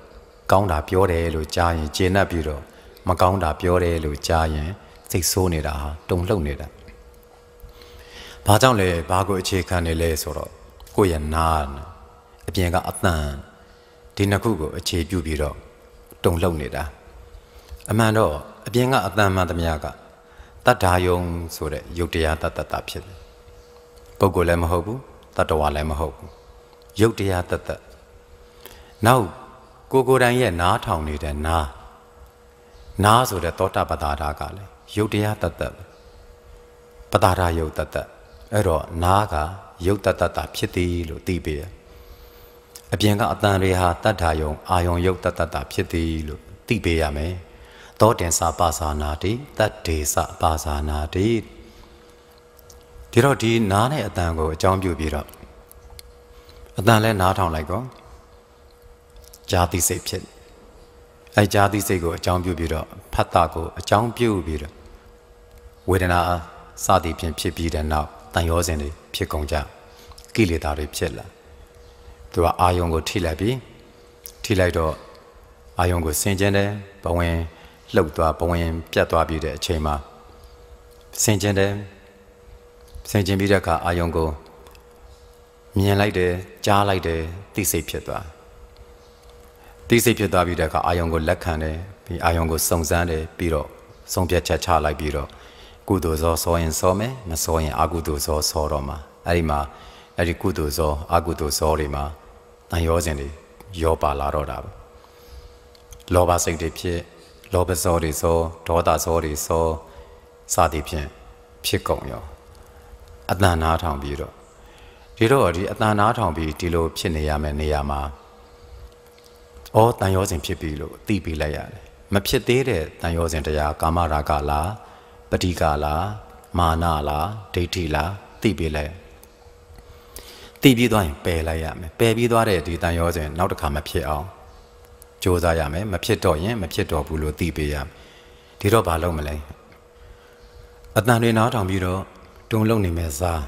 ကောင်းတာပြောတယ်လို့ကြားရင်ကျေနပ်ပြီးတော့မကောင်းတာပြောတယ်လို့ကြားရင်စိတ်ဆိုးနေတာဟာတုန်လှုပ်နေတာဘာကြောင့်လဲဘာကိုအခြေခံနေလဲဆိုတော့ကိုယ့်ရဲ့နားအပြင်ကအတန်ဒီနှစ်ခုကိုအခြေပြုပြီးတော့တုန်လှုပ်နေတာအမှန်တော့အပြင်ကအတန်မှန်သမျှကတတ္ထာယုံဆိုတဲ့ယုတ်တရားတတ္တဖြစ်တယ်ပုဂ္ဂိုလ်လည်းမဟုတ်ဘူးတတ္တဝါလည်းမဟုတ်ဘူးယုတ်တရားတတ္တနောက်ကိုယ်တိုင်ရဲ့နားထောင်နေတဲ့နားဆိုတဲ့သောတာပတ္တာကလည်းယုတ်တရားတတ္တပတ္တာယုတ်တတ္တအဲ့တော့နားကယုတ်တတ္တဖြစ်သည်လို့သိပေရအပြင်ကအတန်တွေဟာတတ္ထာယုံအာယုံယုတ်တတ္တဖြစ်သည်လို့သိပေရမယ်သောတင်္စပါဇာနာတိတတ္တေစပါဇာနာတိဒီတော့ဒီနားနဲ့အတန်ကိုအကြောင်းပြုပြီးတော့အတန်လဲနားထောင်လိုက်ကောဇာတိစိတ်ဖြစ်အဲဇာတိစိတ်ကိုအကြောင်းပြုပြီးတော့ဖတ်တာကိုအကြောင်းပြုပြီးတော့ဝေဒနာစသည်ဖြင့်ဖြစ်ပြီးတဲ့နောက်တန်ရောစဉ်တွေဖြစ်ကုန်ကြကိလေသာတွေဖြစ်လာသူကအာယုံကိုထိလိုက်ပြီးထိလိုက်တော့အာယုံကိုဆင်ကျင်တယ်ဘဝင်လှုပ်သွားဘဝင်ပြတ်သွားပြီးတဲ့အချိန်မှာဆင်ကျင်တယ်ဆင်ကျင်ပြီးတဲ့အခါအာယုံကိုမြင်လိုက်တယ်ကြားလိုက်တယ်သိစိတ်ဖြစ်သွားသိစိတ်ဖြစ်သွားပြီးတဲ့အခါအာယုံကိုလက်ခံတယ်ပြီးအာယုံကိုစုံစမ်းတယ်ပြီးတော့ဆုံးဖြတ်ချက်ချလိုက်ပြီးတော့ကုသိုလ်ဇောစောရင်စောမယ်မစောရင်အကုသိုလ်ဇောစောတော့မှာအဲ့ဒီမှာအဲ့ဒီကုသိုလ်ဇောအကုသိုလ်ဇောတွေမှာတန်ရောစဉ်တွေရောပါလာတော့တာပဲလောဘစိတ်တွေဖြစ်လောဘဇောတွေစောဒေါသဇောတွေစောစသည်ဖြင့်ဖြစ်ကုန်ရောအတန်နာထောင်ပြီးတော့ဒီတော့ဒီအတန်နာထောင်ပြီးဒီလိုဖြစ်နေရမယ့်နေရာမှာတန်ရောစဉ်ဖြစ်ပြီလို့သိပြီးလိုက်ရတယ်မဖြစ်သေးတဲ့တန်ရောစဉ်တရားကာမရာဂလားပဋိကလားမာနလားဒိဋ္ဌိလားသိပြီးလိုက်သိပြီးသွားရင်ပယ်လိုက်ရမယ်ပယ်ပြီးသွားတဲ့ဒီတန်ရောစဉ်နောက်တစ်ခါမဖြစ်အောင်ကြိုးစားရမယ်မဖြစ်တော့ရင်မဖြစ်တော့ဘူးလို့သိပေးရမယ်ဒီတော့ဘာလုပ်မလဲအတန်တွေနားထောင်ပြီးတော့တုံလုံးနေမယ်စား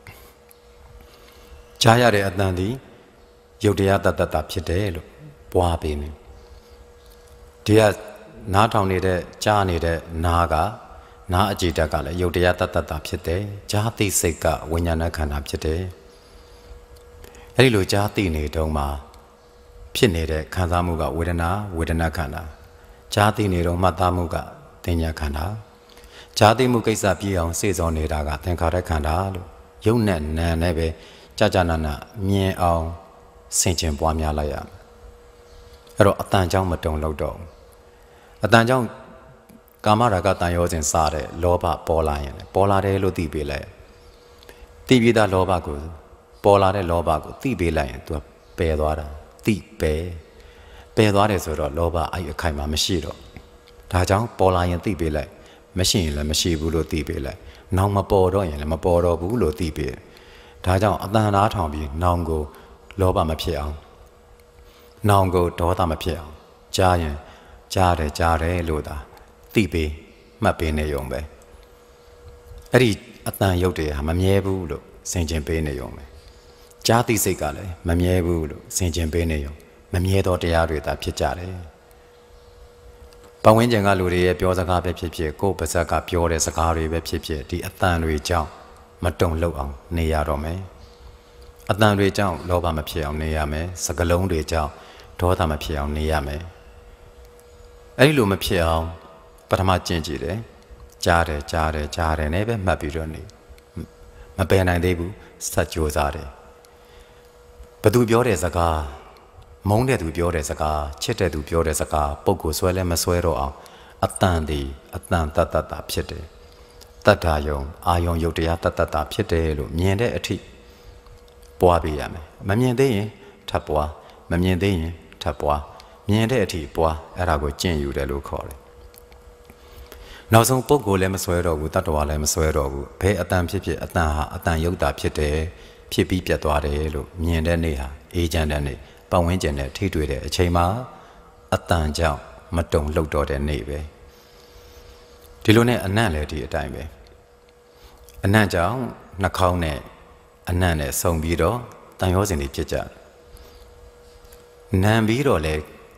ကြားရတဲ့အတန်ဒီယုတ်တရားတတ္တဖြစ်တယ်လို့ပွားပေးနေဒီကနားထောင်နေတဲ့ကြားနေတဲ့နားကနားအကြည်တက်ကလည်းယုတ်တရားတတ္တဖြစ်တယ်ကြားသိစိတ်ကဝိညာဏခန္ဓာဖြစ်တယ်အဲ့ဒီလိုကြားသိနေတုန်းမှာဖြစ်နေတဲ့ခံစားမှုကဝေဒနာခန္ဓာကြားသိနေတော့မှတ်သားမှုကသင်ညာခန္ဓာကြားသိမှုကိစ္စပြည့်အောင်စေစောနေတာကသင်္ခါရခန္ဓာလို့ယုတ်နဲ့နာနဲ့ပဲကြာနာမြင်အောင်ဆင်ခြင်ပွားများလိုက်ရမယ်အဲ့တော့အတန်ကြောင့်မတုံလို့တော့အတန်ကြောင့်ကာမရာဂတန်ရောစဉ်စားတဲ့လောဘပေါ်လာရင်ပေါ်လာတယ်လို့သိပေးလိုက်သိပြီးသားလောဘကိုပေါ်လာတဲ့လောဘကိုသိပေးလိုက်ရင် तू ပယ်သွားတာသိပယ်သွားတယ်ဆိုတော့လောဘအဲ့အခိုင်မှာမရှိတော့ဒါကြောင့်ပေါ်လာရင်သိပေးလိုက်မရှိရင်လည်းမရှိဘူးလို့သိပေးလိုက်နောင်မပေါ်တော့ရင်လည်းမပေါ်တော့ဘူးလို့သိပေးဒါကြောင့်အတန်နာထောင်ပြီးနောင်ကိုလောဘမဖြစ်အောင်နောင်ကိုဒေါသမဖြစ်အောင်ကြားရင်ကြားတယ်လို့သာသိပေးမှတ်ပေးနေရုံပဲအဲ့ဒီအတန်ရုပ်တွေဟာမမြဲဘူးလို့ဆင်ခြင်ပေးနေရုံပဲကြားသိစိတ်ကလည်းမမြဲဘူးလို့ဆင်ခြင်ပေးနေရုံမမြဲသောတရားတွေသာဖြစ်ကြတယ်ပတ်ဝန်းကျင်ကလူတွေရဲ့ပြောစကားပဲဖြစ်ဖြစ်ကိုယ်ပါဇက်ကပြောတဲ့စကားတွေပဲဖြစ်ဖြစ်ဒီအတန်တွေကြောင့်မတုံလောက်အောင်နေရတော့မယ်အတန်တွေကြောင့်လောဘမဖြစ်အောင်နေရမယ်စကလုံးတွေကြောင့်ဒေါသမဖြစ်အောင်နေရမယ်အဲ့ဒီလိုမဖြစ်အောင်ပထမကျင့်ကြည့်တယ်ကြားတယ်နဲ့ပဲမှတ်ပြီးတော့နေမပယ်နိုင်သေးဘူးစัจကြိုးစားတယ်ဘသူပြောတဲ့စကားမုန်းတဲ့သူပြောတဲ့စကားချစ်တဲ့သူပြောတဲ့စကားပုဂ္ဂိုလ်ဆွဲလဲမဆွဲတော့အောင်အတန်တတ္တဖြစ်တယ်တတ္ထာယုံအာယုံယုတ်တရားတတ္တဖြစ်တယ်လို့မြင်တဲ့အထိပွားပေးရမယ်မမြင်သေးရင်ထပ်ပွားမမြင်သေးရင်ထပ်ပွားမြင်တဲ့အထိပွားအဲ့ဒါကိုကျင့်ယူတယ်လို့ခေါ်တယ်နောက်ဆုံးပုဂ္ဂိုလ်လည်းမဆွဲတော့ဘူးတတ္တဝါလည်းမဆွဲတော့ဘူးဘယ်အတန်ဖြစ်အတန်ဟာအတန်ယုတ်တာဖြစ်တယ်ဖြစ်ပြီးပြတ်သွားတယ်လို့မြင်တဲ့နေ့ဟာအေးချမ်းတဲ့နေ့ပတ်ဝန်းကျင်နဲ့ထိတွေ့တဲ့အချိန်မှာအတန်ကြောင့်မတုံလှုပ်တော့တဲ့နေ့ပဲဒီလိုနဲ့အနံ့လည်းဒီအတိုင်းပဲအနံ့ကြောင့်နှာခေါင်းနဲ့အနံ့နဲ့ဆုံပြီးတော့တန်ရောစဉ်တွေဖြစ်ကြနံပြီးတော့လေ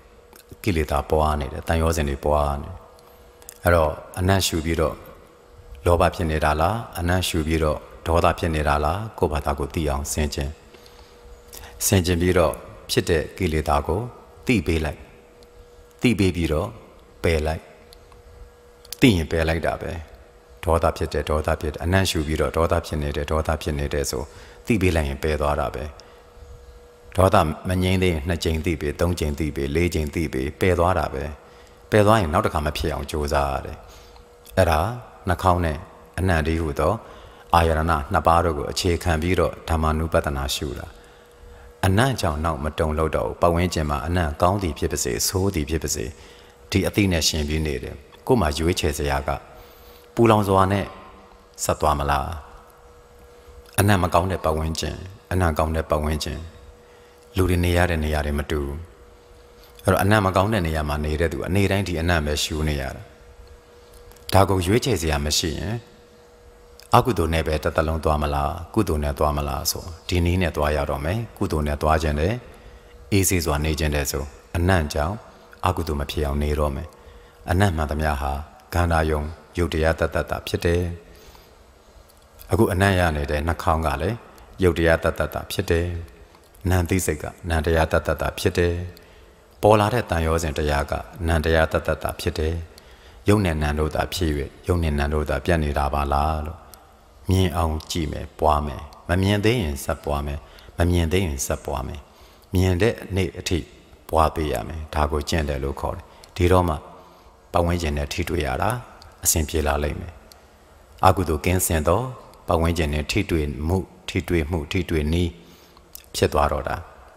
ကိလေသာပွားနေတယ်တန်ရောစဉ်တွေပွားနေအဲ့တော့အနတ်ရှူပြီးတော့လောဘဖြစ်နေတာလားအနတ်ရှူပြီးတော့ဒေါသဖြစ်နေတာလားကိုယ့်ဘာသာကိုသိအောင်ဆင်ခြင်ပြီးတော့ဖြစ်တဲ့ကိလေသာကိုသိပေးလိုက်သိပေးပြီးတော့ပယ်လိုက်သိရင်ပယ်လိုက်တာပဲဒေါသဖြစ်တယ်အနတ်ရှူပြီးတော့ဒေါသဖြစ်နေတယ်ဆိုသိပေးလိုက်ရင်ပယ်သွားတာပဲဒေါသမငြိမ်းသေးရင်2ကြိမ်သိပေး3ကြိမ်သိပေး4ကြိမ်သိပေးပယ်သွားတာပဲပယ်သွားရင်နောက်တစ်ခါမဖြစ်အောင်ကြိုးစားရတယ်အဲ့ဒါနှာခေါင်းနဲ့အနံ့ဒီဟုသောအာယရဏ2ပါးတို့ကိုအခြေခံပြီးတော့ဓမ္မနုပဒနာရှုတာအနံ့ကြောင့်နောက်မတုံလို့တော့ပတ်ဝန်းကျင်မှာအနံ့ကောင်းသည်ဖြစ်ပါစေဆိုးသည်ဖြစ်ပါစေဒီအသိနဲ့ရှင်ပြီးနေတယ်ကို့မှာရွေးချယ်စရာကပူလောင်စွာနဲ့ဆက်သွားမလားအနံ့မကောင်းတဲ့ပတ်ဝန်းကျင်အနံ့ကောင်းတဲ့ပတ်ဝန်းကျင်လူတွေနေရတဲ့နေရာတွေမတူအဲ့တော့အနံ့မကောင်းတဲ့နေရာမှာနေတဲ့သူအနေတိုင်းဒီအနံ့ပဲရှူနေရတာဒါကိုရွေးချယ်စရာမရှိရင်အကုသိုလ်နဲ့ပဲတစ်သက်လုံးသွားမလားကုသိုလ်နဲ့သွားမလားဆိုဒီနည်းနဲ့သွားရတော့မယ်ကုသိုလ်နဲ့သွားခြင်းတယ်အေးစေးစွာနေခြင်းတယ်ဆိုအနံ့ကြောင့်အကုသိုလ်မဖြစ်အောင်နေတော့မယ်အနံ့မှန်သမျှဟာခန္ဓာယုံယုတ်တရားတတ်တာဖြစ်တယ်အခုအနံ့ရနေတဲ့နှာခေါင်းကလည်းယုတ်တရားတတ်တာဖြစ်တယ်နံသိစိတ်ကနံတရားတတ်တာဖြစ်တယ်ပေါ်လာတဲ့တန်ရောစဉ်တရားကနံတရားတတ်တာဖြစ်တယ်ယုတ်နဲ့နံတို့သာဖြစ်၍ယုတ်နဲ့နံတို့သာပြတ်နေတာပါလားလို့မြင်အောင်ကြည့်မယ်ပွားမယ်မမြင်သေးရင်ဆက်ပွားမယ်မမြင်သေးရင်ဆက်ပွားမယ်မြင်တဲ့နေ့အထိပွားပေးရမယ်ဒါကိုကျင့်တယ်လို့ခေါ်တယ်ဒီတော့မှပတ်ဝန်းကျင်နဲ့ထိတွေ့ရတာအဆင်ပြေလာလိမ့်မယ်အကုသိုလ်ကင်းစင်တော့ပတ်ဝန်းကျင်နဲ့ထိတွေ့မှုထိတွေ့နည်းဖြစ်သွားတော့တာ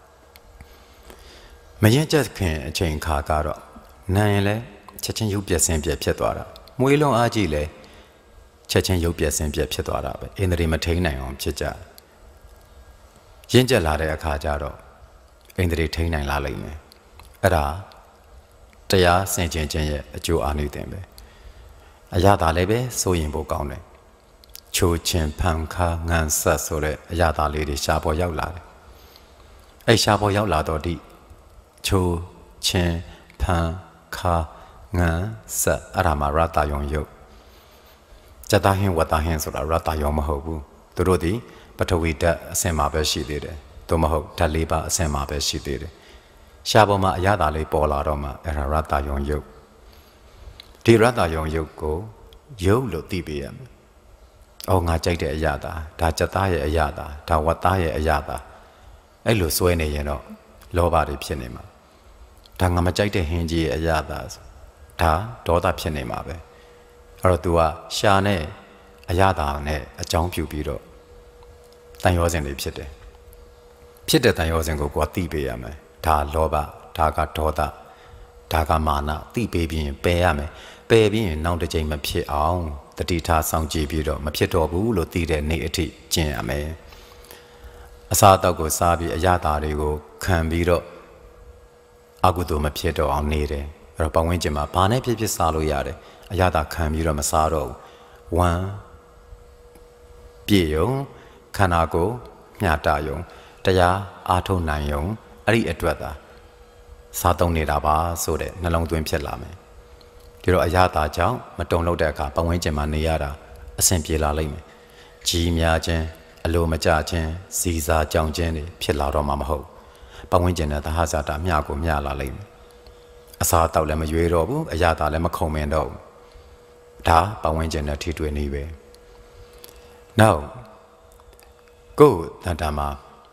မရင်ချက်ခင်အချိန်ခါကတော့နာရင်လဲချက်ချင်းရုပ်ပြက်စင်ပြက်ဖြစ်သွားတာမွေးလုံးအားကြီးလဲချက်ချင်းရုပ်ပြက်စင်ပြက်ဖြစ်သွားတာပဲအင်္ဒြေမထိန်နိုင်အောင်ဖြစ်ကြရင့်ကျက်လာတဲ့အခါကျတော့အင်္ဒြေထိန်နိုင်လာလိမ့်မယ်အဲ့ဒါတရားဆင်ခြင်ခြင်းရဲ့အကျိုးအာနိသင်ပဲအရသာလည်းပဲစိုးရင်ဖို့ကောင်းတယ်ချိုးချင်းဖန်ခါငံဆက်ဆိုတဲ့အရသာလေးတွေရှားပေါ်ရောက်လာတယ်အဲ့ရှားပေါ်ရောက်လာတော့ဒီချိုးချင်းဖန်ခါငံဆက်အရမရတယုံယုတ်ဇတဟင်းဝတဟင်းဆိုတာရတယုံမဟုတ်ဘူးသူတို့ဒီပထဝီဓာတ်အဆင့်မှာပဲရှိသေးတယ်သို့မဟုတ်ဓာတ်၄ပါးအဆင့်မှာပဲရှိသေးတယ်ရှားပေါ်မှာအရသာလေးပေါ်လာတော့မှအဲ့ဒါရတယုံယုတ်ဒီရတယုံယုတ်ကိုယုတ်လို့သိပေးရမယ်အော်ငါကြိုက်တဲ့အရသာဒါဇတရဲ့အရသာဒါဝတရဲ့အရသာအဲ့လိုစွဲနေရင်တော့လောဘတွေဖြစ်နေမှာဒါငါမကြိုက်တဲ့ဟင်းကြီးရဲ့အရသာဒါဒေါသဖြစ်နေမှာပဲအဲ့တော့ तू ကရှာနဲ့အရသာနဲ့အကြောင်းပြုပြီးတော့တန်ရောစဉ်တွေဖြစ်တယ်ဖြစ်တဲ့တန်ရောစဉ်ကိုကိုယ်ကသိပေးရမယ်ဒါလောဘဒါကဒေါသဒါကမာနသိပေးပြီးရင်ပယ်ရမယ်ပယ်ပြီးရင်နောက်တစ်ချိန်မဖြစ်အောင်တတိထားဆောင်ကြည့်ပြီးတော့မဖြစ်တော့ဘူးလို့သိတဲ့နေ့အထိကျင့်ရမယ်အစာတောက်ကိုစားပြီးအရသာတွေကိုခံပြီးတော့အကုသိုလ်မဖြစ်တော့အောင်နေတယ်အဲ့တော့ပတ်ဝန်းကျင်မှာဘာနဲ့ဖြစ်ဖြစ်စားလို့ရတယ်အရသာခံပြီးတော့မစားတော့ဘူးဝမ်းပြေယုံခန္ဓာကိုယ်မျှတယုံတရားအားထုတ်နိုင်ယုံအဲ့ဒီအတွက်သာစားသုံးနေတာပါဆိုတဲ့နှလုံးသွင်းဖြစ်လာမယ်ဒီတော့အရသာကြောင့်မတုံလို့တဲ့အခါပတ်ဝန်းကျင်မှာနေရတာအဆင်ပြေလာလိမ့်မယ်ကြီးများခြင်းအလိုမကျခြင်းစီစားကြောင်ခြင်းတွေဖြစ်လာတော့မှာမဟုတ်ပတ်ဝန်းကျင်နဲ့သဟဇာတာမျှကိုမျှလာလိမ့်မယ်အစာတောက်လည်းမရွေးတော့ဘူးအရသာလည်းမခုံမင်းတော့ဘူးဒါပတ်ဝန်းကျင်နဲ့ထိတွေ့နေပဲနောက်ကိုယ်တန်တာမှာ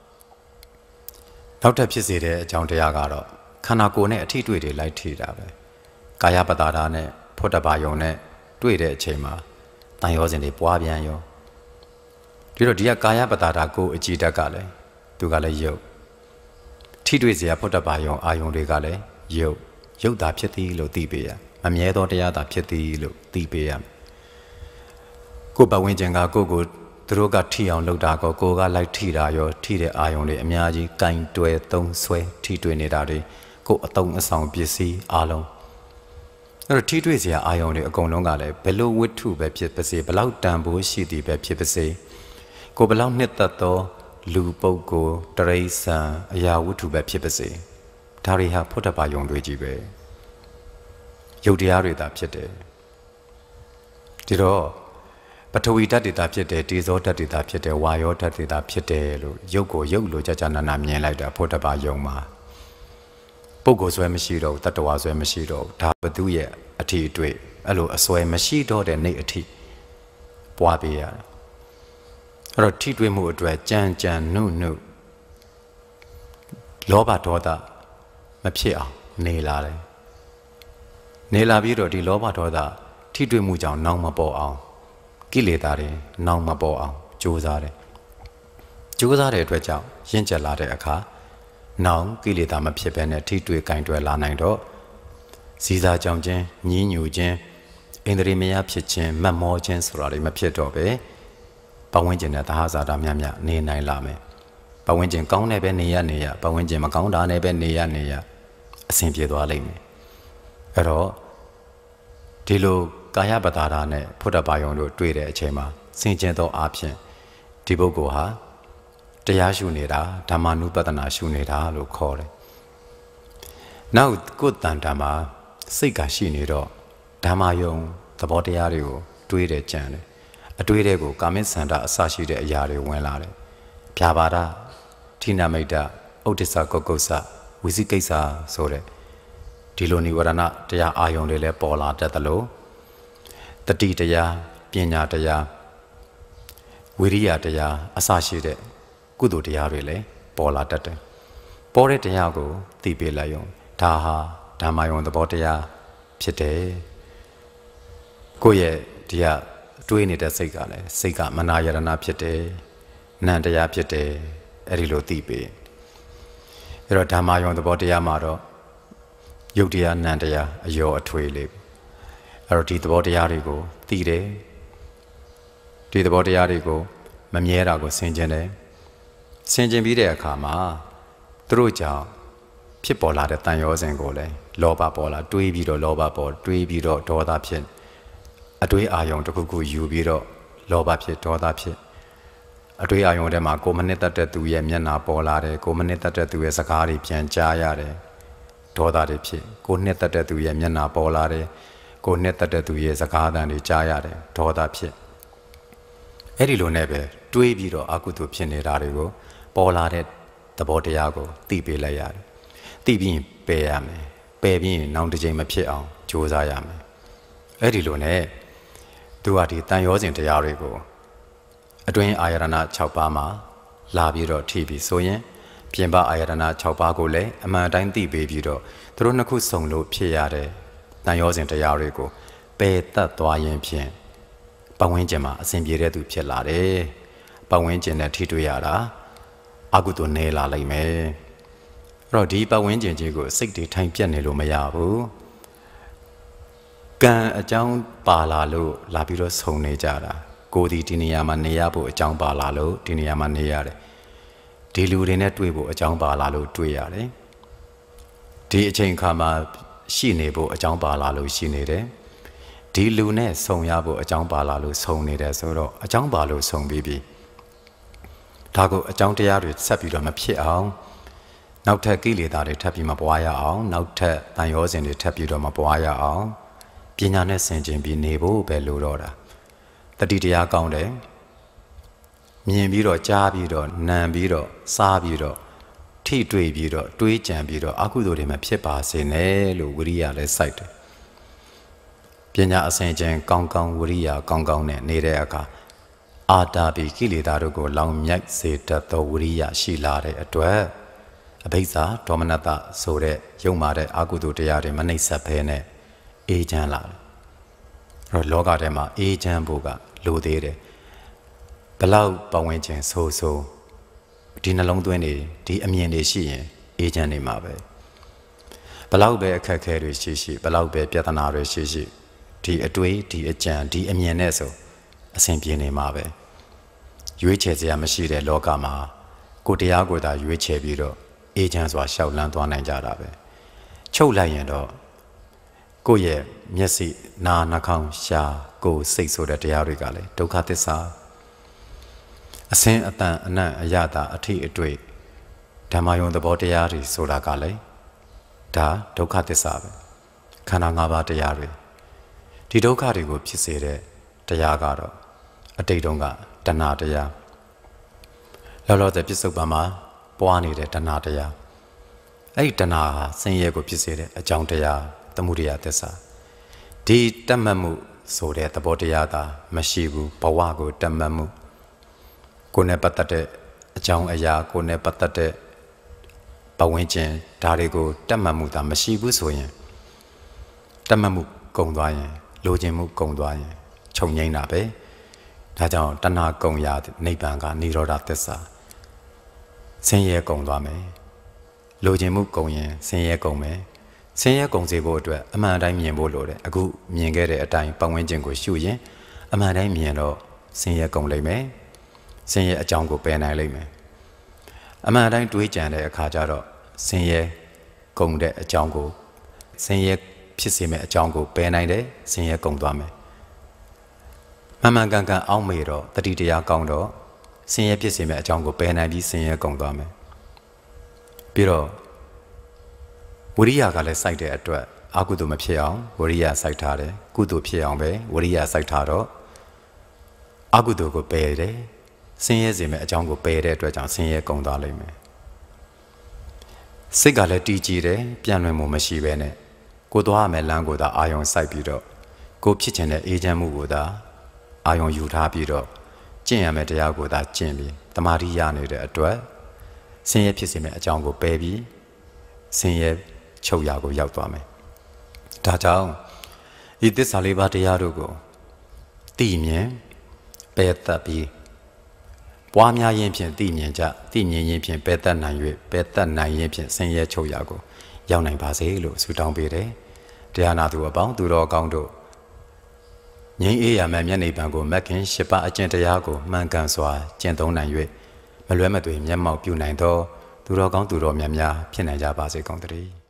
နောက်ထပ်ဖြစ်စေတဲ့အကြောင်းတရားကတော့ခန္ဓာကိုယ်နဲ့အထိတွေ့တွေလိုက်ထိတာပဲကာယပတ္တာဒါနဲ့ဖွတ်တပါယုံနဲ့တွေ့တဲ့အချိန်မှာတန်ရောစဉ်တွေပွားပြန်ရောဒီတော့ဒီကကာယပတ္တာဒါကိုအကြည်တက်ကလည်းသူကလည်းယုတ်ထိတွေ့စရာဖွတ်တပါယုံအာယုံတွေကလည်းယုတ်တာဖြစ်သည်လို့သိပေးရမမြဲသောတရားသာဖြစ်သည်လို့သိပေးရကိုယ်ပတ်ဝန်းကျင်ကကိုယ်သူတို့ကထိအောင်လုပ်တာကိုကလိုက်ထိတာရောထိတဲ့အာယုံတွေအများကြီးကင်တွယ်သုံးဆွဲထိတွေ့နေတာတွေကိုအတုံးအဆောင်ပစ္စည်းအားလုံးအဲ့တော့ထိတွေ့စရာအာယုံတွေအကုန်လုံးကလည်းဘယ်လိုဝတ္ထုပဲဖြစ်ပါစေဘယ်လောက်တန်ဖိုးရှိသည်ပဲဖြစ်ပါစေကိုဘယ်လောက်နှစ်သက်သောလူပုဂ္ဂိုလ်တရိษံအရာဝတ္ထုပဲဖြစ်ပါစေဒါတွေဟာဖုဒ္ဓဘာယုံတွေကြီးပဲယုတ်တရားတွေသာဖြစ်တယ်ဒီတော့ပထဝီဓာတ်တွေသာဖြစ်တယ်တေဇောဓာတ်တွေသာဖြစ်တယ်ဝါယောဓာတ်တွေသာဖြစ်တယ်လို့ယုတ်ကိုယုတ်လို့ကြာနာနာမြင်လိုက်တာဖုဒ္ဓဘာယုံမှာပုဂ္ဂိုလ်ဆွဲမရှိတော့ဘူးတတ္တဝါဆွဲမရှိတော့ဘူးဒါဘသူရဲ့အထီအတွေ့အဲ့လိုအစွဲမရှိတော့တဲ့နေ့အထီပွားပေးရတယ်အဲ့တော့ထိတွေ့မှုအတွက်ကြံကြံနုနုလောဘဒေါသမဖြစ်အောင်နေလာတယ်နေလာပြီးတော့ဒီလောဘဒေါသထိတွေ့မှုကြောင့်နောင်မပေါ်အောင်ကိလေသာတွေနောင်မပေါ်အောင်ကြိုးစားတယ်ကြိုးစားတဲ့အတွက်ကြောင့်ရင့်ကျက်လာတဲ့အခါနောင်ကိလေသာမဖြစ်ဘဲနဲ့ထိတွေ့ကင်တွယ်လာနိုင်တော့စီစာကြောင့်ချင်းညင်းညူခြင်းဣန္ဒြေမယဖြစ်ခြင်းမတ်မောခြင်းဆိုတာတွေမဖြစ်တော့ပဲပတ်ဝန်းကျင်နဲ့သဟဇာတာများများနေနိုင်လာမယ်ပတ်ဝန်းကျင်ကောင်းတဲ့ပဲနေရပတ်ဝန်းကျင်မကောင်းတာနဲ့ပဲနေရအဆင်ပြေသွားလိမ့်မယ်အဲ့တော့ဒီလိုကာယပတာဒာနဲ့ဖုဒ္ဓဘာယုံတို့တွေ့တဲ့အချိန်မှာစင်ကြင်သောအဖြစ်ဒီပုဂ္ဂိုလ်ဟာတရားရှုနေတာဓမ္မနုပဒနာရှုနေတာလို့ခေါ်တယ်နောက်ကိုယ်တန်တာမှာစိတ်ကရှိနေတော့ဓမ္မယုံသဘောတရားတွေကိုတွေးတယ်ကြံတယ်အတွေးတွေကိုကာမိသန္တာအစရှိတဲ့အရာတွေဝင်လာတယ်ဖြာပါဒဌိနမိတ်တဥဒိစ္စကုတ်ကုတ်စဝိသိကိစ္စဆိုတဲ့ဒီလိုនិဝရဏတရားအာယုံတွေလည်းပေါ်လာတတ်သလိုတတိတရားပညာတရားဝိရိယတရားအစရှိတဲ့ကုသိုလ်တရားတွေလည်းပေါ်လာတတ်တယ်ပေါ်တဲ့တရားကိုသိပေးလိုက်ရုံဒါဟာဓမ္မယုံသဘောတရားဖြစ်တယ်ကိုယ့်ရဲ့ဒီကတွေးနေတဲ့စိတ်ကလည်းစိတ်ကမနာယရဏဖြစ်တယ်နံတရားဖြစ်တယ်အဲ့ဒီလိုသိပေးအဲ့တော့ဓမ္မယုံသဘောတရားမှာတော့ယုတ်တရားနံတရားအယောအထွေလေးအဲ့တော့ဒီသဘောတရားတွေကိုသိတယ်ဒီသဘောတရားတွေကိုမမြဲတာကိုဆင်ခြင်တယ်ဆင်ခြင်ပြီးတဲ့အခါမှာသူတို့ကြောင့်ဖြစ်ပေါ်လာတဲ့တန်ရောစဉ်ကိုလည်းလောဘပေါ်လာတွေးပြီးတော့လောဘပေါ်တွေးပြီးတော့ဒေါသဖြစ်အတွေးအာယုံတစ်ခုခုယူပြီးတော့လောဘဖြစ်ဒေါသဖြစ်အတွေးအာယုံထဲမှာကိုမနစ်တတ်တဲ့သူရဲ့မျက်နှာပေါ်လာတယ်ကိုမနစ်တတ်တဲ့သူရဲ့စကားတွေပြန်ကြားရတယ်ဒေါသတွေဖြစ်ကိုနှစ်တတ်တဲ့သူရဲ့မျက်နှာပေါ်လာတယ်ကိုနှစ်တတ်တဲ့သူရဲ့စကားအသံတွေကြားရတယ်ဒေါသဖြစ်အဲ့ဒီလိုနဲ့ပဲတွေးပြီးတော့အကုသိုလ်ဖြစ်နေတာတွေကိုပေါ်လာတဲ့သဘောတရားကိုသိပေးလိုက်ရတယ်သိပြီးရင်ပယ်ရမယ်ပယ်ပြီးရင်နောက်တစ်ချိန်မဖြစ်အောင်ကြိုးစားရမယ်အဲ့ဒီလိုနဲ့သူကဒီတန်ရောစဉ်တရားတွေကိုအတွင်းအာယတနာ6ပါးမှာလာပြီးတော့ထိပြီးဆိုရင်ပြင်ပအာယတနာ6ပါးကိုလည်းအမှန်တိုင်းသိပေးပြီးတော့သူတို့နှစ်ခုစုံလို့ဖြစ်ရတဲ့တန်ရောစဉ်တရားတွေကိုပယ်တတ်သွားရင်ဖြင့်ပတ်ဝန်းကျင်မှာအစဉ်ပြေတဲ့သူဖြစ်လာတယ်ပတ်ဝန်းကျင်နဲ့ထိတွေ့ရတာအကုသိုလ်နေလာလိမ့်မယ်အဲ့တော့ဒီပတ်ဝန်းကျင်ကြီးကိုစိတ်တွေထိုင်ပြတ်နေလို့မရဘူးကံအကြောင်းပါလာလို့လာပြီးတော့ဆုံနေကြတာကိုယ်ဒီနေရာမှာနေရဖို့အကြောင်းပါလာလို့ဒီနေရာမှာနေရတယ်ဒီလူတွေနဲ့တွေ့ဖို့အကြောင်းပါလာလို့တွေ့ရတယ်ဒီအချိန်ခါမှာရှိနေဖို့အကြောင်းပါလာလို့ရှိနေတယ်ဒီလူနဲ့ဆုံရဖို့အကြောင်းပါလာလို့ဆုံနေတယ်ဆိုတော့အကြောင်းပါလို့ဆုံပြီးပြီဒါကိုအကြောင်းတရားတွေဆက်ပြီးတော့မဖြစ်အောင်နောက်ထပ်ကိလေသာတွေထပ်ပြီးမပွားရအောင်နောက်ထပ်တန်ရောစဉ်တွေထပ်ပြီးတော့မပွားရအောင်ပညာနဲ့ဆင်ခြင်ပြီးနေဖို့ပဲလိုတော့တာတတိတရားကောင်းတယ်မြင်ပြီးတော့ကြားပြီးတော့နားပြီးတော့စားပြီးတော့ထိတွေ့ပြီးတော့တွေးကြံပြီးတော့အကုသိုလ်တွေမဖြစ်ပါစေနဲ့လို့ဝိရိယလည်းစိုက်တယ်ပညာအစဉ်ချင်းကောင်းကောင်းဝိရိယကောင်းကောင်းနဲ့နေတဲ့အခါအာတာပိကိလေသာတို့ကိုလောင်မြိုက်စေတတ်သောဝိရိယရှိလာတဲ့အတွက်အဘိဇာဒေါမနတဆိုတဲ့ယုံမာတဲ့အကုသိုလ်တရားတွေမနှိပ်စက်ဘဲနဲ့အေးချမ်းလာတယ်အဲ့တော့လောကထဲမှာအေးချမ်းဖို့ကလိုသေးတယ်ဘလောက်ပတ်ဝန်းကျင်ဆိုးဆိုးဒီနှလုံးသွင်းနေဒီအမြင်တွေရှိရင်အေးချမ်းနေမှာပဲဘလောက်ပဲအခက်အခဲတွေရှိရှိဘလောက်ပဲပြဿနာတွေရှိရှိဒီအတွေးဒီအကြံဒီအမြင်နဲ့ဆိုအဆင်ပြေနေမှာပဲရွေးချယ်စရာမရှိတဲ့လောကမှာကိုတရားကိုသာရွေးချယ်ပြီးတော့အေးချမ်းစွာရှောက်လန်းသွားနိုင်ကြတာပဲချုပ်လိုက်ရင်တော့ကိုယ့်ရဲ့မျက်စိနာနှာခေါင်းရှားကိုယ်စိတ်ဆိုတဲ့တရားတွေကလည်းဒုက္ခသစ္စာအစင်းအတန်အနံ့အရသာအထိအတွေ့ဓမ္မယုံသဘောတရားတွေဆိုတာကလည်းဒါဒုက္ခသစ္စာပဲခန္ဓာ၅ပါးတရားတွေဒီဒုက္ခတွေကိုဖြစ်စေတဲ့တရားကတော့အတိတ်တုန်းကတဏှာတရားလောလောဆယ်ပြစ္ဆုတ်ပံမှာပွားနေတဲ့တဏှာတရားအဲ့ဒီတဏှာဟာဆင်းရဲကိုဖြစ်စေတဲ့အကြောင်းတရားသမုဒယသစ္စာဒီတတ်မှတ်မှုဆိုတဲ့သဘောတရားသာမရှိဘူးဘဝကိုတတ်မှတ်မှုကိုယ်နဲ့ပတ်သက်တဲ့အကြောင်းအရာကိုယ်နဲ့ပတ်သက်တဲ့ပတ်ဝန်းကျင်ဒါတွေကိုတတ်မှတ်မှုသာမရှိဘူးဆိုရင်တတ်မှတ်မှုကုန်သွားရင်လိုချင်မှုကုန်သွားရင်ချုပ်ငိမ့်တာပဲဒါကြောင့်တဏှာကုန်ရာနိဗ္ဗာန်ကនិရောဓသစ္စာဆင်းရဲကုန်သွားမယ်လိုချင်မှုကုန်ရင်ဆင်းရဲကုန်မယ်ဆင်းရဲကုန်စေဖို့အတွက်အမှန်တိုင်းမြင်ဖို့လိုတယ်အခုမြင်ခဲ့တဲ့အတိုင်းပတ်ဝန်းကျင်ကိုရှုရင်အမှန်တိုင်းမြင်တော့ဆင်းရဲကုန်လိမ့်မယ်ဆင်းရဲအကြောင်းကိုပယ်နိုင်လိမ့်မယ်အမှန်တိုင်းတွေးကြံတဲ့အခါကျတော့ဆင်းရဲကုန်တဲ့အကြောင်းကိုဆင်းရဲဖြစ်စေမယ့်အကြောင်းကိုပယ်နိုင်တယ်ဆင်းရဲကုန်သွားမယ်မှန်မှန်ကန်ကန်အောင်းမေတော့တတိတရားကောင်းတော့ဆင်းရဲဖြစ်စေမယ့်အကြောင်းကိုပယ်နိုင်ပြီးဆင်းရဲကုန်သွားမယ်ပြီးတော့ဝိရိယကလည်းစိုက်တဲ့အတွက်အကုသိုလ်မဖြစ်အောင်ဝိရိယစိုက်ထားတယ်ကုသိုလ်ဖြစ်အောင်ပဲဝိရိယစိုက်ထားတော့အကုသိုလ်ကိုပယ်တယ်ဆင်းရဲစေမယ့်အကြောင်းကိုပယ်တဲ့အတွက်ကြောင့်ဆင်းရဲကုန်သွားလိမ့်မယ်စိတ်ကလည်းတည်ကြည်တယ်ပြန့်လွင့်မှုမရှိဘဲနဲ့ကိုသွားရမယ်လမ်းကိုသာအာယုံစိုက်ပြီးတော့ကိုဖြစ်ချင်တဲ့အေးချမ်းမှုကိုသာအာယုံယူထားပြီးတော့ကျင့်ရမယ်တရားကိုသာကျင့်ပြီးတမာတိရနေတဲ့အတွက်ဆင်းရဲဖြစ်စေမယ့်အကြောင်းကိုပယ်ပြီးဆင်းရဲချုပ်ရာကိုရောက်သွားမယ်ဒါကြောင့်ဒီသစ္စာလေးပါးတရားတို့ကိုသိမြင်ပယ်တတ်ပြီးပွားများခြင်းဖြင့်သိမြင်ကြသိမြင်ခြင်းဖြင့်ပယ်တတ်နိုင်၍ပယ်တတ်နိုင်ခြင်းဖြင့်ဆင်းရဲချုပ်ရာကိုရောက်နိုင်ပါစေလို့ဆုတောင်းပေးတယ်တရားနာသူအပေါင်းသူတော်ကောင်းတို့ငြိမ်းအေးရမယ်မျက်နှိပ်ပံကိုမက်ခင်၈ပါးအကျင့်တရားကိုမှန်ကန်စွာကျင့်သုံးနိုင်၍မလွဲမသွေမျက်မှောက်ပြုနိုင်သောသူတော်ကောင်းသူတော်မြတ်များဖြစ်နိုင်ကြပါစေကုန်သတည်း